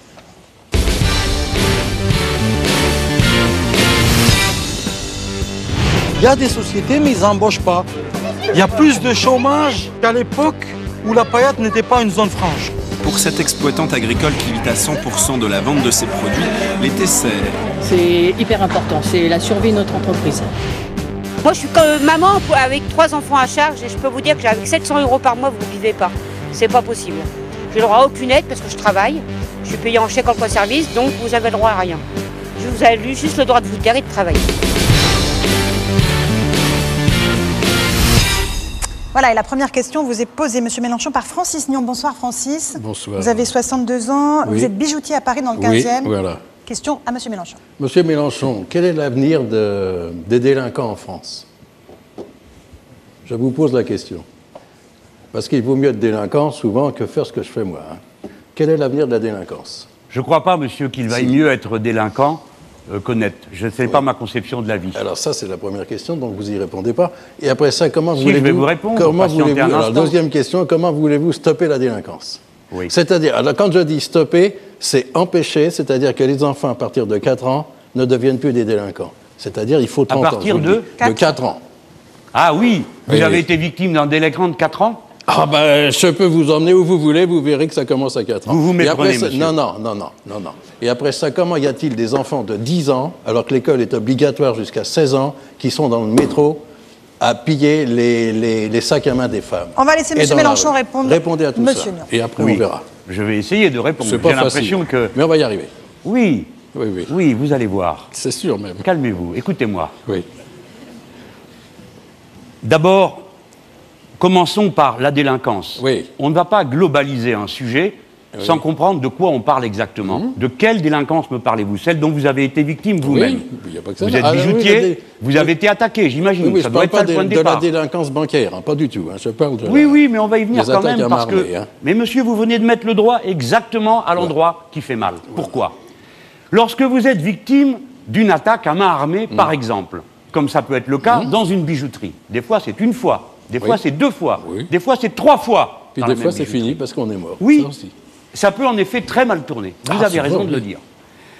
Il y a des sociétés, mais ils n'embauchent pas. Il y a plus de chômage qu'à l'époque où la paillette n'était pas une zone franche. Pour cette exploitante agricole qui vit à cent pour cent de la vente de ses produits, l'été c'est... C'est hyper important, c'est la survie de notre entreprise. Moi je suis comme maman avec trois enfants à charge et je peux vous dire qu'avec sept cents euros par mois, vous ne vivez pas. C'est pas possible. Je n'ai le droit à aucune aide parce que je travaille. Je suis payée en chèque emploi service, donc vous avez le droit à rien. Je vous ai juste le droit de vous taire et de travailler. Voilà, et la première question vous est posée, Monsieur Mélenchon, par Francis Nion. Bonsoir Francis. Bonsoir. Vous avez soixante-deux ans, oui. Vous êtes bijoutier à Paris dans le quinzième. Oui, voilà. Question à Monsieur Mélenchon. Monsieur Mélenchon, quel est l'avenir de, des délinquants en France? Je vous pose la question. Parce qu'il vaut mieux être délinquant souvent que faire ce que je fais moi. Hein. Quel est l'avenir de la délinquance? Je ne crois pas, monsieur, qu'il vaille si. mieux être délinquant Euh, connaître. Je ne sais oui. pas ma conception de la vie. Alors ça, c'est la première question, donc vous n'y répondez pas. Et après ça, comment si, voulez-vous... je vais vous répondre. Comment voulez-vous... Alors, deuxième question, comment voulez-vous stopper la délinquance? Oui. C'est-à-dire, alors, quand je dis stopper, c'est empêcher, c'est-à-dire que les enfants, à partir de quatre ans, ne deviennent plus des délinquants. C'est-à-dire, il faut trente ans. À partir ans, de De quatre ans. Ah oui, vous oui, avez oui. été victime d'un délinquant de quatre ans? Ah ben, je peux vous emmener où vous voulez, vous verrez que ça commence à quatre ans. Vous vous méprenez, ça, monsieur. Non, non, non, non, non, non. Et après ça, comment y a-t-il des enfants de dix ans, alors que l'école est obligatoire jusqu'à seize ans, qui sont dans le métro à piller les, les, les sacs à main des femmes? On va laisser M. Mélenchon répondre. Répondez à tout Monsieur ça. Nion. Et après, oui. on verra. Je vais essayer de répondre. C'est pas J'ai l'impression que... Mais on va y arriver. Oui. Oui, oui. Oui, vous allez voir. C'est sûr même. Calmez-vous, écoutez-moi. Oui. D'abord, commençons par la délinquance. Oui. On ne va pas globaliser un sujet oui. sans comprendre de quoi on parle exactement. Mmh. De quelle délinquance me parlez-vous? Celle dont vous avez été victime vous-même. Oui, il n'y a pas que ça. Vous êtes ah, bijoutier, oui, vous avez été attaqué, j'imagine. Oui, oui, ça je doit parle être ça pas le point de, de de départ. la délinquance bancaire, hein, pas du tout. Hein, je parle de oui, la, oui, mais on va y venir quand même parce marmée, que... Hein. Mais monsieur, vous venez de mettre le doigt exactement à l'endroit ouais. qui fait mal. Ouais. Pourquoi? Lorsque vous êtes victime d'une attaque à main armée, Mmh. par exemple, comme ça peut être le cas Mmh. dans une bijouterie, des fois c'est une fois, des fois Oui. c'est deux fois, Oui. des fois c'est trois fois. Puis dans des la fois, même c'est bijouterie. fini parce qu'on est mort. Oui, Ça aussi. ça peut en effet très mal tourner. Vous Ah, avez c'est raison vrai, de le oui. dire.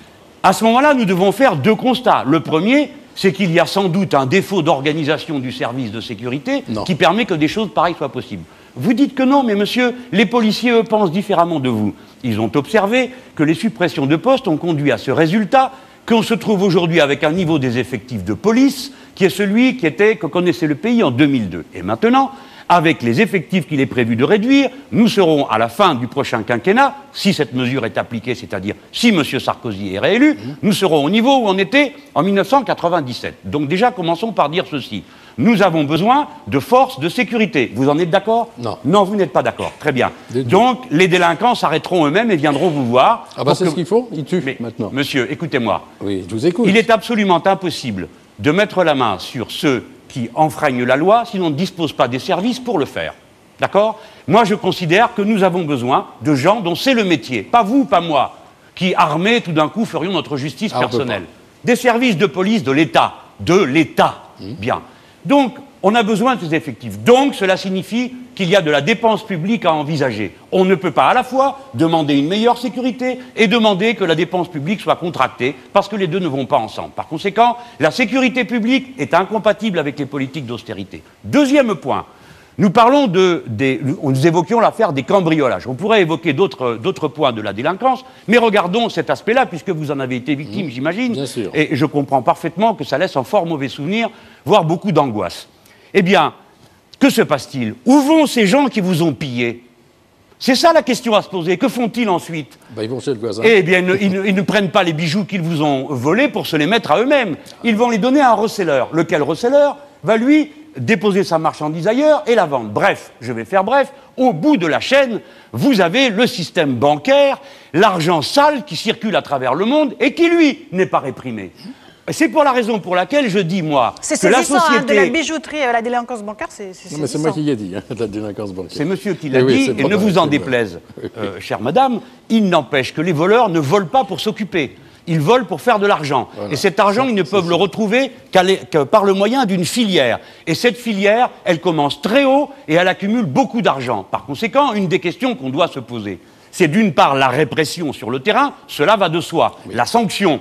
À ce moment-là, nous devons faire deux constats. Le premier, c'est qu'il y a sans doute un défaut d'organisation du service de sécurité qui permet que des choses pareilles soient possibles. Vous dites que non, mais monsieur, les policiers, eux, pensent différemment de vous. Ils ont observé que les suppressions de postes ont conduit à ce résultat, qu'on se trouve aujourd'hui avec un niveau des effectifs de police qui est celui qui était, que connaissait le pays en deux mille deux. Et maintenant, avec les effectifs qu'il est prévu de réduire, nous serons à la fin du prochain quinquennat, si cette mesure est appliquée, c'est-à-dire si M. Sarkozy est réélu, mmh. nous serons au niveau où on était en mille neuf cent quatre-vingt-dix-sept. Donc déjà, commençons par dire ceci. Nous avons besoin de forces de sécurité. Vous en êtes d'accord? Non. Non, vous n'êtes pas d'accord. Très bien. Donc, les délinquants s'arrêteront eux-mêmes et viendront vous voir. Ah bah c'est que... ce qu'il faut, ils tuent Mais, maintenant. Monsieur, écoutez-moi. Oui, je vous écoute. Il est absolument impossible de mettre la main sur ceux qui enfreignent la loi si l'on ne dispose pas des services pour le faire. D'accord? Moi, je considère que nous avons besoin de gens dont c'est le métier. Pas vous, pas moi, qui, armés, tout d'un coup, ferions notre justice Ah, personnelle. Des services de police de l'État. De l'État. Mmh. Bien. Donc, on a besoin de ces effectifs. Donc, cela signifie qu'il y a de la dépense publique à envisager. On ne peut pas à la fois demander une meilleure sécurité et demander que la dépense publique soit contractée, parce que les deux ne vont pas ensemble. Par conséquent, la sécurité publique est incompatible avec les politiques d'austérité. Deuxième point, nous parlons de... Des, nous évoquions l'affaire des cambriolages. On pourrait évoquer d'autres d'autres points de la délinquance, mais regardons cet aspect-là, puisque vous en avez été victime, mmh, j'imagine. Bien sûr. Et je comprends parfaitement que ça laisse un fort mauvais souvenir, voire beaucoup d'angoisse. Eh bien, que se passe-t-il? Où vont ces gens qui vous ont pillé? C'est ça la question à se poser. Que font-ils ensuite? Ben, ils vont chez le voisin. Eh bien, ils ne, ils, ne, ils ne prennent pas les bijoux qu'ils vous ont volés pour se les mettre à eux-mêmes. Ils vont les donner à un receleur. Lequel receleur va, lui, déposer sa marchandise ailleurs et la vendre. Bref, je vais faire bref. Au bout de la chaîne, vous avez le système bancaire, l'argent sale qui circule à travers le monde et qui, lui, n'est pas réprimé. C'est pour la raison pour laquelle je dis, moi, c'est que la saisissant, société... hein, de la bijouterie à la délinquance bancaire, c'est saisissant. Non, mais c'est moi qui l'ai dit, hein, de la délinquance bancaire. C'est monsieur qui l'a Eh oui, dit, c'est et pas ne vrai, vous en c'est déplaise, vrai. euh, chère madame, il n'empêche que les voleurs ne volent pas pour s'occuper. Ils volent pour faire de l'argent. Voilà. Et cet argent, ils ne peuvent le retrouver qu'à les- que par le moyen d'une filière. Et cette filière, elle commence très haut et elle accumule beaucoup d'argent. Par conséquent, une des questions qu'on doit se poser, c'est d'une part la répression sur le terrain, cela va de soi, la sanction.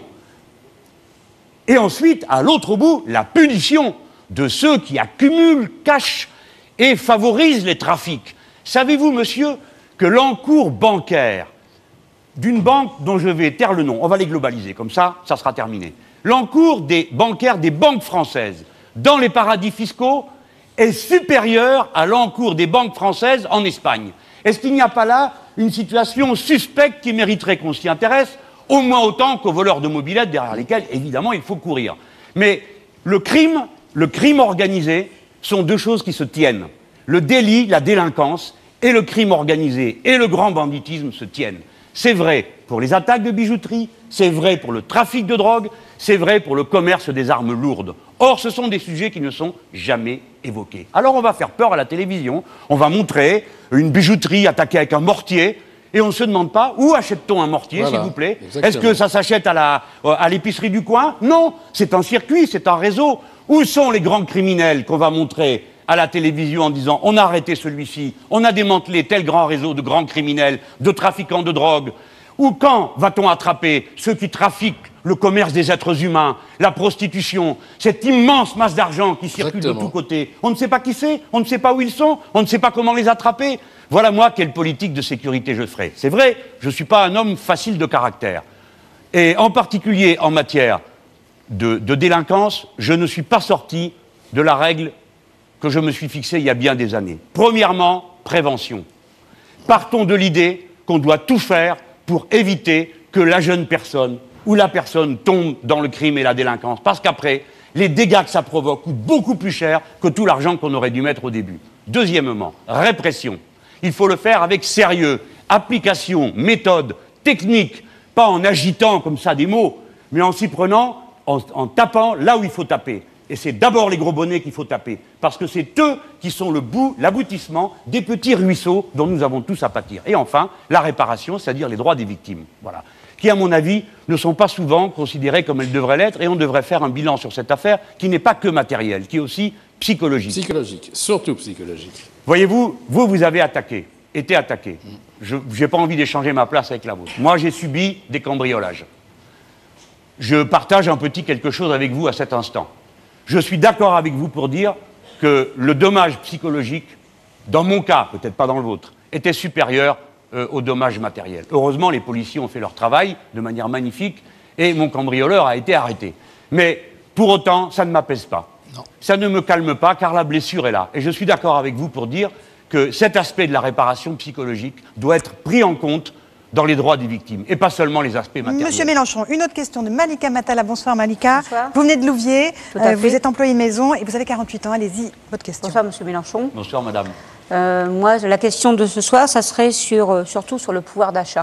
Et ensuite, à l'autre bout, la punition de ceux qui accumulent, cachent et favorisent les trafics. Savez-vous, monsieur, que l'encours bancaire d'une banque dont je vais taire le nom, on va les globaliser, comme ça, ça sera terminé. L'encours des bancaires des banques françaises dans les paradis fiscaux est supérieur à l'encours des banques françaises en Espagne. Est-ce qu'il n'y a pas là une situation suspecte qui mériterait qu'on s'y intéresse, au moins autant qu'aux voleurs de mobylettes derrière lesquels, évidemment, il faut courir. Mais le crime, le crime organisé sont deux choses qui se tiennent. Le délit, la délinquance, et le crime organisé et le grand banditisme se tiennent. C'est vrai pour les attaques de bijouterie, c'est vrai pour le trafic de drogue, c'est vrai pour le commerce des armes lourdes. Or, ce sont des sujets qui ne sont jamais évoqués. Alors on va faire peur à la télévision, on va montrer une bijouterie attaquée avec un mortier, et on ne se demande pas, où achète-t-on un mortier, Voilà, s'il vous plaît? exactement. Est-ce que ça s'achète à la, euh, à l'épicerie du coin? Non, c'est un circuit, c'est un réseau. Où sont les grands criminels qu'on va montrer à la télévision en disant on a arrêté celui-ci, on a démantelé tel grand réseau de grands criminels, de trafiquants de drogue? Ou quand va-t-on attraper ceux qui trafiquent le commerce des êtres humains, la prostitution, cette immense masse d'argent qui circule Exactement. de tous côtés? On ne sait pas qui c'est, on ne sait pas où ils sont, on ne sait pas comment les attraper. Voilà moi quelle politique de sécurité je ferai. C'est vrai, je ne suis pas un homme facile de caractère. Et en particulier en matière de, de délinquance, je ne suis pas sorti de la règle que je me suis fixée il y a bien des années. Premièrement, prévention. Partons de l'idée qu'on doit tout faire pour éviter que la jeune personne ou la personne tombe dans le crime et la délinquance. Parce qu'après, les dégâts que ça provoque coûtent beaucoup plus cher que tout l'argent qu'on aurait dû mettre au début. Deuxièmement, répression. Il faut le faire avec sérieux. Application, méthode, technique, pas en agitant comme ça des mots, mais en s'y prenant, en, en tapant là où il faut taper. Et c'est d'abord les gros bonnets qu'il faut taper, parce que c'est eux qui sont le bout, l'aboutissement des petits ruisseaux dont nous avons tous à pâtir. Et enfin, la réparation, c'est-à-dire les droits des victimes. Voilà. qui, à mon avis, ne sont pas souvent considérées comme elles devraient l'être, et on devrait faire un bilan sur cette affaire qui n'est pas que matériel, qui est aussi psychologique. Psychologique, surtout psychologique. Voyez-vous, vous, vous avez attaqué, été attaqué. Je n'ai pas envie d'échanger ma place avec la vôtre. Moi, j'ai subi des cambriolages. Je partage un petit quelque chose avec vous à cet instant. Je suis d'accord avec vous pour dire que le dommage psychologique, dans mon cas, peut-être pas dans le vôtre, était supérieur euh, au dommage matériel. Heureusement, les policiers ont fait leur travail de manière magnifique et mon cambrioleur a été arrêté. Mais pour autant, ça ne m'apaise pas. Non. Ça ne me calme pas car la blessure est là. Et je suis d'accord avec vous pour dire que cet aspect de la réparation psychologique doit être pris en compte dans les droits des victimes, et pas seulement les aspects matériels. Monsieur Mélenchon, une autre question de Malika Matala. Bonsoir Malika. Bonsoir. Vous venez de Louviers, euh, vous êtes employé maison et vous avez quarante-huit ans. Allez-y, votre question. Bonsoir Monsieur Mélenchon. Bonsoir Madame. Euh, moi, la question de ce soir, ça serait sur, euh, surtout sur le pouvoir d'achat.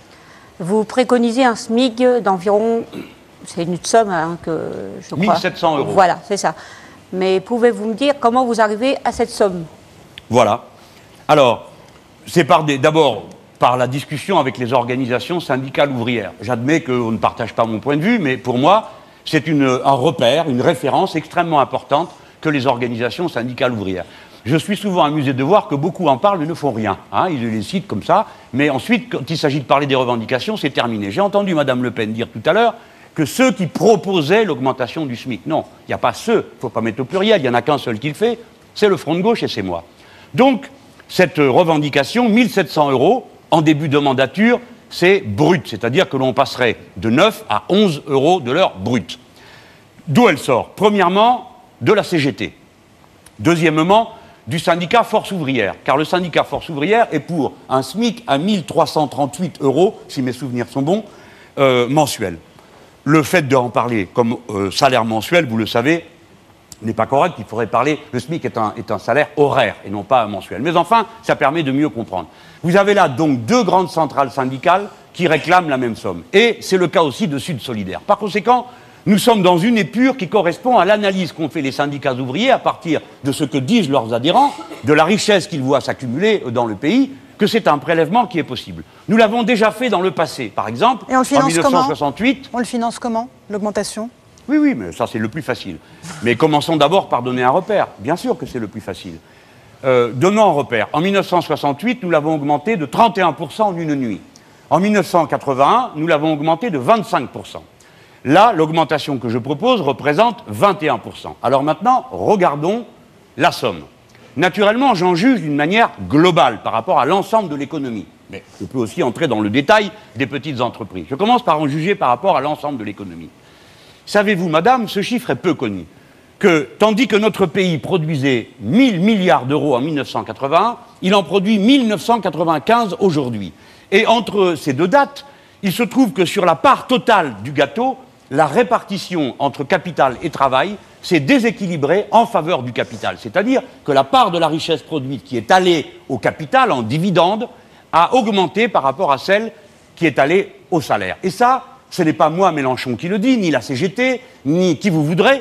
Vous préconisez un SMIC d'environ, c'est une somme hein, que je crois... mille sept cents euros. Voilà, c'est ça. Mais pouvez-vous me dire comment vous arrivez à cette somme? Voilà. Alors, c'est par des... D'abord... par la discussion avec les organisations syndicales ouvrières. J'admets qu'on ne partage pas mon point de vue, mais pour moi, c'est un repère, une référence extrêmement importante que les organisations syndicales ouvrières. Je suis souvent amusé de voir que beaucoup en parlent et ne font rien. Hein, ils les citent comme ça, mais ensuite, quand il s'agit de parler des revendications, c'est terminé. J'ai entendu Mme Le Pen dire tout à l'heure que ceux qui proposaient l'augmentation du SMIC. Non, il n'y a pas ceux, il ne faut pas mettre au pluriel, il n'y en a qu'un seul qui le fait, c'est le Front de gauche et c'est moi. Donc, cette revendication, mille sept cents euros, en début de mandature, c'est brut, c'est-à-dire que l'on passerait de neuf à onze euros de l'heure brute. D'où elle sort? Premièrement, de la C G T. Deuxièmement, du syndicat Force ouvrière, car le syndicat Force ouvrière est pour un SMIC à mille trois cent trente-huit euros, si mes souvenirs sont bons, euh, mensuel. Le fait d'en parler comme euh, salaire mensuel, vous le savez, n'est pas correct, il faudrait parler, le SMIC est un, est un salaire horaire et non pas mensuel. Mais enfin, ça permet de mieux comprendre. Vous avez là donc deux grandes centrales syndicales qui réclament la même somme. Et c'est le cas aussi de Sud Solidaire. Par conséquent, nous sommes dans une épure qui correspond à l'analyse qu'ont fait les syndicats ouvriers à partir de ce que disent leurs adhérents, de la richesse qu'ils voient s'accumuler dans le pays, que c'est un prélèvement qui est possible. Nous l'avons déjà fait dans le passé. Par exemple, Et on le finance en mille neuf cent soixante-huit... On le finance comment, l'augmentation? Oui, oui, mais ça c'est le plus facile. Mais commençons d'abord par donner un repère. Bien sûr que c'est le plus facile. Euh, donnons un repère. En mille neuf cent soixante-huit, nous l'avons augmenté de trente et un pour cent en une nuit. En mille neuf cent quatre-vingt-un, nous l'avons augmenté de vingt-cinq pour cent. Là, l'augmentation que je propose représente vingt et un pour cent. Alors maintenant, regardons la somme. Naturellement, j'en juge d'une manière globale par rapport à l'ensemble de l'économie. Mais on peut aussi entrer dans le détail des petites entreprises. Je commence par en juger par rapport à l'ensemble de l'économie. Savez-vous, madame, ce chiffre est peu connu, que tandis que notre pays produisait mille milliards d'euros en mille neuf cent quatre-vingt-un, il en produit mille neuf cent quatre-vingt-quinze aujourd'hui. Et entre ces deux dates, il se trouve que sur la part totale du gâteau, la répartition entre capital et travail s'est déséquilibrée en faveur du capital. C'est-à-dire que la part de la richesse produite qui est allée au capital en dividendes a augmenté par rapport à celle qui est allée au salaire. Et ça, ce n'est pas moi, Mélenchon, qui le dit, ni la C G T, ni qui vous voudrez,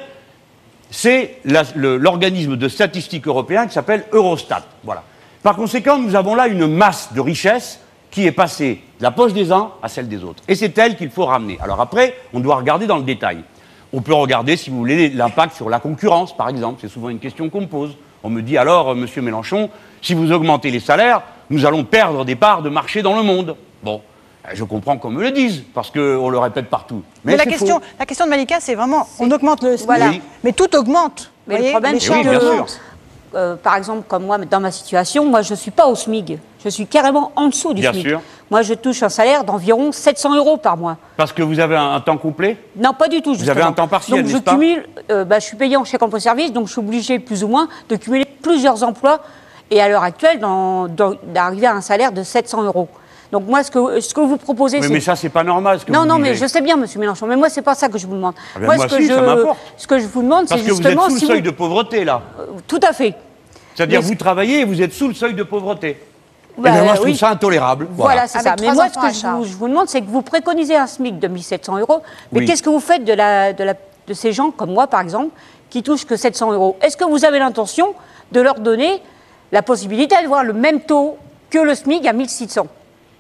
c'est l'organisme de statistique européen qui s'appelle Eurostat. Voilà. Par conséquent, nous avons là une masse de richesse qui est passée de la poche des uns à celle des autres. Et c'est elle qu'il faut ramener. Alors après, on doit regarder dans le détail. On peut regarder, si vous voulez, l'impact sur la concurrence, par exemple. C'est souvent une question qu'on me pose. On me dit, alors, euh, monsieur Mélenchon, si vous augmentez les salaires, nous allons perdre des parts de marché dans le monde. Bon. Je comprends qu'on me le dise, parce qu'on le répète partout. Mais, mais la, question, la question de Malika, c'est vraiment, on augmente le SMIC, voilà. Oui. Mais tout augmente. Mais voyez, le problème, c'est oui, que, euh, par exemple, comme moi, dans ma situation, moi, je ne suis pas au SMIC. Je suis carrément en dessous du bien SMIC. Sûr. Moi, je touche un salaire d'environ sept cents euros par mois. Parce que vous avez un, un temps complet? Non, pas du tout, justement. Vous avez un temps partiel, donc, je n'est-ce pas cumule, euh, bah, je suis payé en chèque emploi-service, donc je suis obligé, plus ou moins, de cumuler plusieurs emplois, et à l'heure actuelle, d'arriver à un salaire de sept cents euros. Donc moi, ce que, ce que vous proposez, oui, c'est... mais ça, c'est pas normal, ce que non, vous Non, non, disiez. mais je sais bien, monsieur Mélenchon, mais moi, c'est pas ça que je vous demande. Ah ben moi, moi ce, que si, je, ça m'importe. ce que je vous demande, c'est justement... Parce que vous êtes sous si le seuil vous... de pauvreté, là. Euh, tout à fait. C'est-à-dire, mais... vous travaillez et vous êtes sous le seuil de pauvreté. Bah, et bien, moi, je oui. trouve ça intolérable. Voilà, voilà. c'est ça. Mais moi, ce que je vous, je vous demande, c'est que vous préconisez un SMIC de mille sept cents euros, mais oui. qu'est-ce que vous faites de, la, de, la, de ces gens, comme moi, par exemple, qui touchent que sept cents euros? Est-ce que vous avez l'intention de leur donner la possibilité d'avoir le même taux que le SMIC à mille six cents?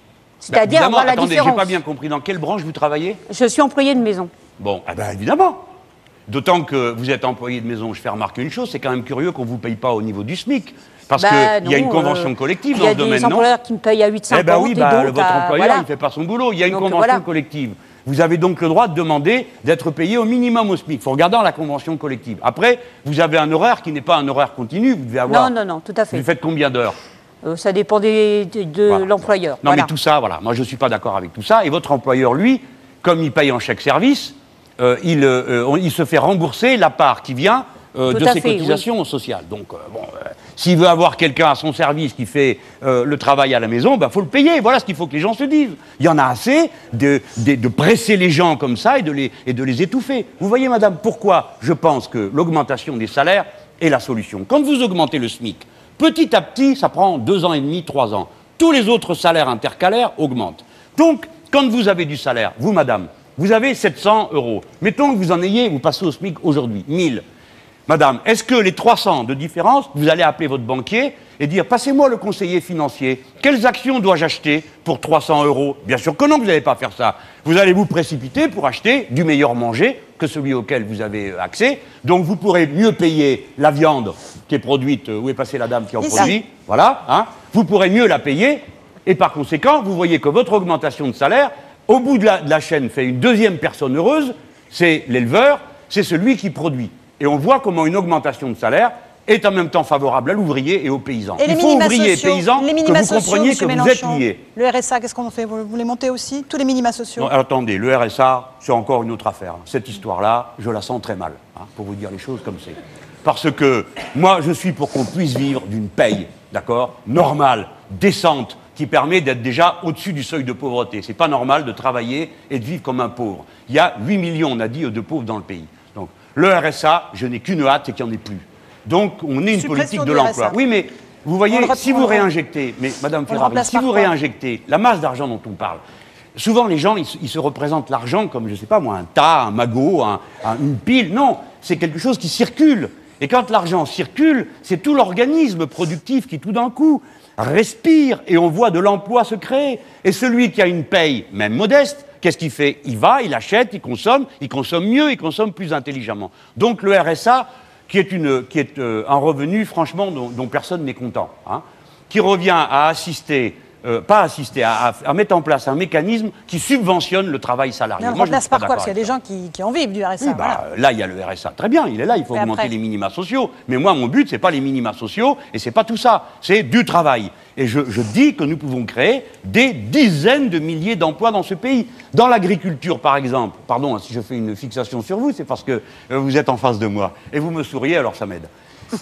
C'est-à-dire bah, avoir la attendez, différence. j'ai pas bien compris. Dans quelle branche vous travaillez? Je suis employé de maison. Bon, eh ben, évidemment. D'autant que vous êtes employé de maison, je fais remarquer une chose, c'est quand même curieux qu'on ne vous paye pas au niveau du SMIC. Parce Bah, qu'il y a une non, convention euh, collective il y dans a ce domaine, des non? employeurs qui me payent à huit cinquante. Eh ben oui, bah, et le- d'autres votre à- employeur, voilà. il ne fait pas son boulot. Il y a une Donc, convention voilà. collective. Vous avez donc le droit de demander d'être payé au minimum au SMIC. Il faut regarder dans la convention collective. Après, vous avez un horaire qui n'est pas un horaire continu. Vous devez avoir... Non, non, non, tout à fait. Vous faites combien d'heures? Euh, ça dépend des- de, de Voilà. l'employeur. Non, Voilà. mais tout ça, voilà. Moi, je ne suis pas d'accord avec tout ça. Et votre employeur, lui, comme il paye en chèque service, euh, il, euh, on- il se fait rembourser la part qui vient euh, Tout de à ses fait, cotisations sociales. Donc, euh, bon, euh, s'il veut avoir quelqu'un à son service qui fait euh, le travail à la maison, il ben, faut le payer. Voilà ce qu'il faut que les gens se disent. Il y en a assez de, de, de presser les gens comme ça et de, les, et de les étouffer. Vous voyez, madame, pourquoi je pense que l'augmentation des salaires est la solution. Quand vous augmentez le SMIC, petit à petit, ça prend deux ans et demi, trois ans. Tous les autres salaires intercalaires augmentent. Donc, quand vous avez du salaire, vous, madame, vous avez sept cents euros. Mettons que vous en ayez, vous passez au SMIC aujourd'hui, mille. Madame, est-ce que les trois cents de différence, vous allez appeler votre banquier et dire « Passez-moi le conseiller financier, quelles actions dois-je acheter pour trois cents euros ?» Bien sûr que non, vous n'allez pas faire ça. Vous allez vous précipiter pour acheter du meilleur manger que celui auquel vous avez accès. Donc vous pourrez mieux payer la viande qui est produite, où est passée la dame qui en Ici. produit, voilà, hein. Vous pourrez mieux la payer et par conséquent, vous voyez que votre augmentation de salaire, au bout de la, de la chaîne, fait une deuxième personne heureuse, c'est l'éleveur, c'est celui qui produit. Et on voit comment une augmentation de salaire est en même temps favorable à l'ouvrier et aux paysans. Et les Il faut minima ouvriers et sociaux, paysans les que minima vous sociaux, compreniez monsieur que vous êtes Mélenchon. liés. Le R S A, qu'est-ce qu'on fait? Vous vous les montez aussi? Tous les minima sociaux? Non, alors, attendez, le R S A, c'est encore une autre affaire. Cette histoire-là, je la sens très mal, hein, pour vous dire les choses comme c'est. Parce que moi, je suis pour qu'on puisse vivre d'une paye, d'accord, normale, décente, qui permet d'être déjà au-dessus du seuil de pauvreté. C'est pas normal de travailler et de vivre comme un pauvre. Il y a huit millions, on a dit, de pauvres dans le pays. Donc, le R S A, je n'ai qu'une hâte, c'est qu'il n'y en ait plus. Donc, on est une Suppression politique de du l'emploi. R S A. Oui, mais vous voyez, On le si vous reprend, réinjectez, mais Madame on le Ferrari, remplace si par vous quoi? réinjectez la masse d'argent dont on parle, souvent les gens, ils, se- ils se représentent l'argent comme, je sais pas moi, un tas, un magot, un- un- une pile. Non, c'est quelque chose qui circule. Et quand l'argent circule, c'est tout l'organisme productif qui, tout d'un coup, respire et on voit de l'emploi se créer. Et celui qui a une paye, même modeste, qu'est-ce qu'il fait? Il va, il achète, il consomme, il consomme mieux, il consomme plus intelligemment. Donc le R S A, qui est, une, qui est euh, un revenu, franchement, dont, dont personne n'est content, hein, qui revient à assister, euh, pas assister, à, à- à mettre en place un mécanisme qui subventionne le travail salarié. Mais on le Moi, je ne remplace suis pas par quoi? Parce d'accord qu'il y a avec des gens qui, qui en vivent du R S A. oui, bah, voilà. euh, là, il y a le R S A. Très bien, il est là, il faut Mais augmenter après- les minima sociaux. Mais moi, mon but, c'est pas les minima sociaux et c'est pas tout ça. C'est du travail. Et je, je dis que nous pouvons créer des dizaines de milliers d'emplois dans ce pays. Dans l'agriculture, par exemple, pardon, hein, si je fais une fixation sur vous, c'est parce que euh, vous êtes en face de moi. Et vous me souriez, alors ça m'aide.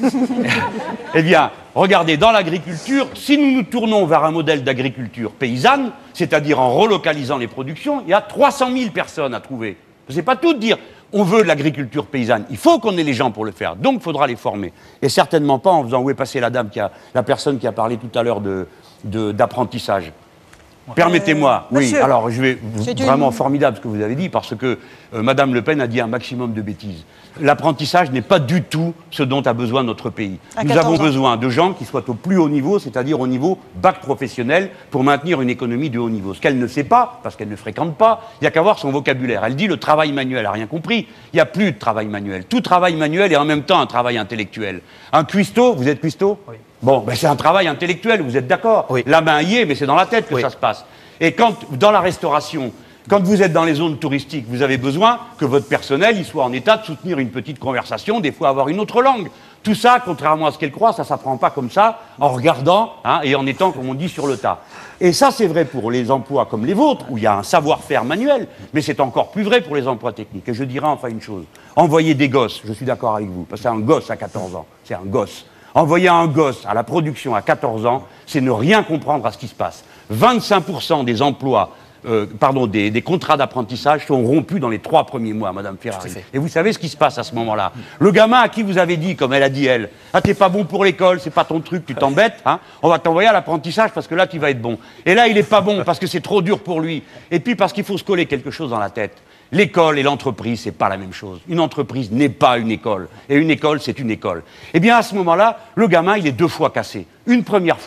Eh bien, regardez, dans l'agriculture, si nous nous tournons vers un modèle d'agriculture paysanne, c'est-à-dire en relocalisant les productions, il y a trois cent mille personnes à trouver. C'est pas tout de dire on veut de l'agriculture paysanne. Il faut qu'on ait les gens pour le faire. Donc, il faudra les former. Et certainement pas en faisant où est passée la dame, qui a, la personne qui a parlé tout à l'heure de, de- d'apprentissage. Permettez-moi, Euh, oui, monsieur, alors je vais c'est vraiment une- formidable ce que vous avez dit, parce que euh, Madame Le Pen a dit un maximum de bêtises. L'apprentissage n'est pas du tout ce dont a besoin notre pays. À Nous quatorze avons ans. besoin de gens qui soient au plus haut niveau, c'est-à-dire au niveau bac professionnel, pour maintenir une économie de haut niveau. Ce qu'elle ne sait pas, parce qu'elle ne fréquente pas, il n'y a qu'à voir son vocabulaire. Elle dit le travail manuel, elle n'a rien compris. Il n'y a plus de travail manuel. Tout travail manuel est en même temps un travail intellectuel. Un cuistot, vous êtes cuistot? Oui. Bon, ben c'est un travail intellectuel, vous êtes d'accord? Oui. La main y est, mais c'est dans la tête que Oui. ça se passe. Et quand, dans la restauration, quand vous êtes dans les zones touristiques, vous avez besoin que votre personnel il soit en état de soutenir une petite conversation, des fois avoir une autre langue. Tout ça, contrairement à ce qu'elle croit, ça ne s'apprend pas comme ça, en regardant hein, et en étant, comme on dit, sur le tas. Et ça, c'est vrai pour les emplois comme les vôtres, où il y a un savoir-faire manuel, mais c'est encore plus vrai pour les emplois techniques. Et je dirais enfin une chose, envoyer des gosses, je suis d'accord avec vous, parce que c'est un gosse à quatorze ans, c'est un gosse. Envoyer un gosse à la production à quatorze ans, c'est ne rien comprendre à ce qui se passe. vingt-cinq pour cent des emplois, euh, pardon, des, des contrats d'apprentissage sont rompus dans les trois premiers mois, Madame Ferrari. Et vous savez ce qui se passe à ce moment-là. Le gamin à qui vous avez dit, comme elle a dit elle, ah t'es pas bon pour l'école, c'est pas ton truc, tu t'embêtes, hein, on va t'envoyer à l'apprentissage parce que là tu vas être bon. Et là il est pas bon parce que c'est trop dur pour lui. Et puis parce qu'il faut se coller quelque chose dans la tête. L'école et l'entreprise, c'est pas la même chose. Une entreprise n'est pas une école. Et une école, c'est une école. Eh bien, à ce moment-là, le gamin, il est deux fois cassé. Une première fois,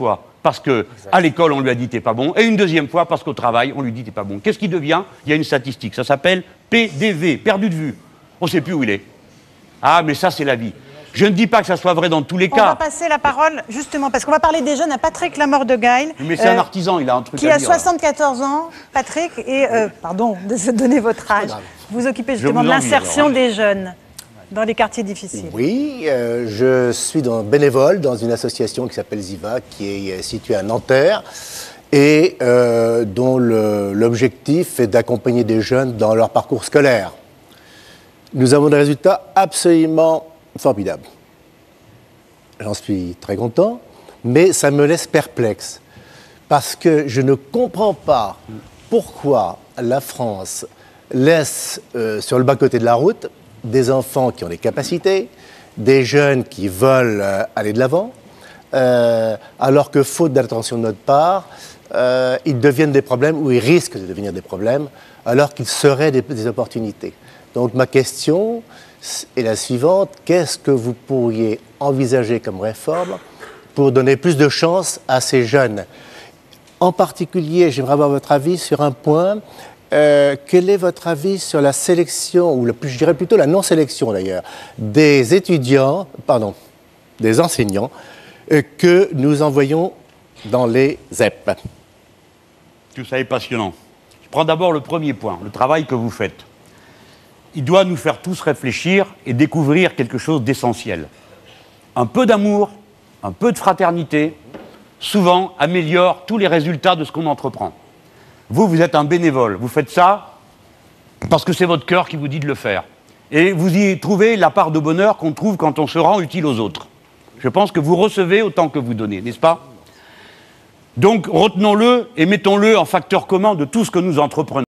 parce qu'à l'école, on lui a dit t'es pas bon, et une deuxième fois parce qu'au travail, on lui dit t'es pas bon. Qu'est-ce qui devient? Il y a une statistique, ça s'appelle P D V, perdu de vue. On ne sait plus où il est. Ah, mais ça, c'est la vie. Je ne dis pas que ça soit vrai dans tous les On cas. va passer la parole, justement, parce qu'on va parler des jeunes à Patrick Lamort de Gail. Mais c'est euh, un artisan, il a un truc qui à a dire. Qui a soixante-quatorze ans, Patrick, et, euh, pardon de se donner votre âge. Vous vous occupez justement vous de l'insertion envie, des jeunes dans les quartiers difficiles. Oui, euh, je suis dans, bénévole dans une association qui s'appelle Ziva, qui est située à Nanterre, et euh, dont l'objectif est d'accompagner des jeunes dans leur parcours scolaire. Nous avons des résultats absolument formidables. J'en suis très content, mais ça me laisse perplexe, parce que je ne comprends pas pourquoi la France laisse euh, sur le bas-côté de la route des enfants qui ont des capacités, des jeunes qui veulent euh, aller de l'avant, euh, alors que faute d'attention de notre part, euh, ils deviennent des problèmes, ou ils risquent de devenir des problèmes, alors qu'ils seraient des, des opportunités. Donc ma question est la suivante: qu'est-ce que vous pourriez envisager comme réforme pour donner plus de chance à ces jeunes? En particulier, j'aimerais avoir votre avis sur un point. Euh, quel est votre avis sur la sélection, ou le, je dirais plutôt la non-sélection d'ailleurs, des étudiants, pardon, des enseignants euh, que nous envoyons dans les Z E P? Tout ça est passionnant. Je prends d'abord le premier point, le travail que vous faites. Il doit nous faire tous réfléchir et découvrir quelque chose d'essentiel. Un peu d'amour, un peu de fraternité, souvent améliore tous les résultats de ce qu'on entreprend. Vous, vous êtes un bénévole, vous faites ça parce que c'est votre cœur qui vous dit de le faire. Et vous y trouvez la part de bonheur qu'on trouve quand on se rend utile aux autres. Je pense que vous recevez autant que vous donnez, n'est-ce pas? Donc retenons-le et mettons-le en facteur commun de tout ce que nous entreprenons.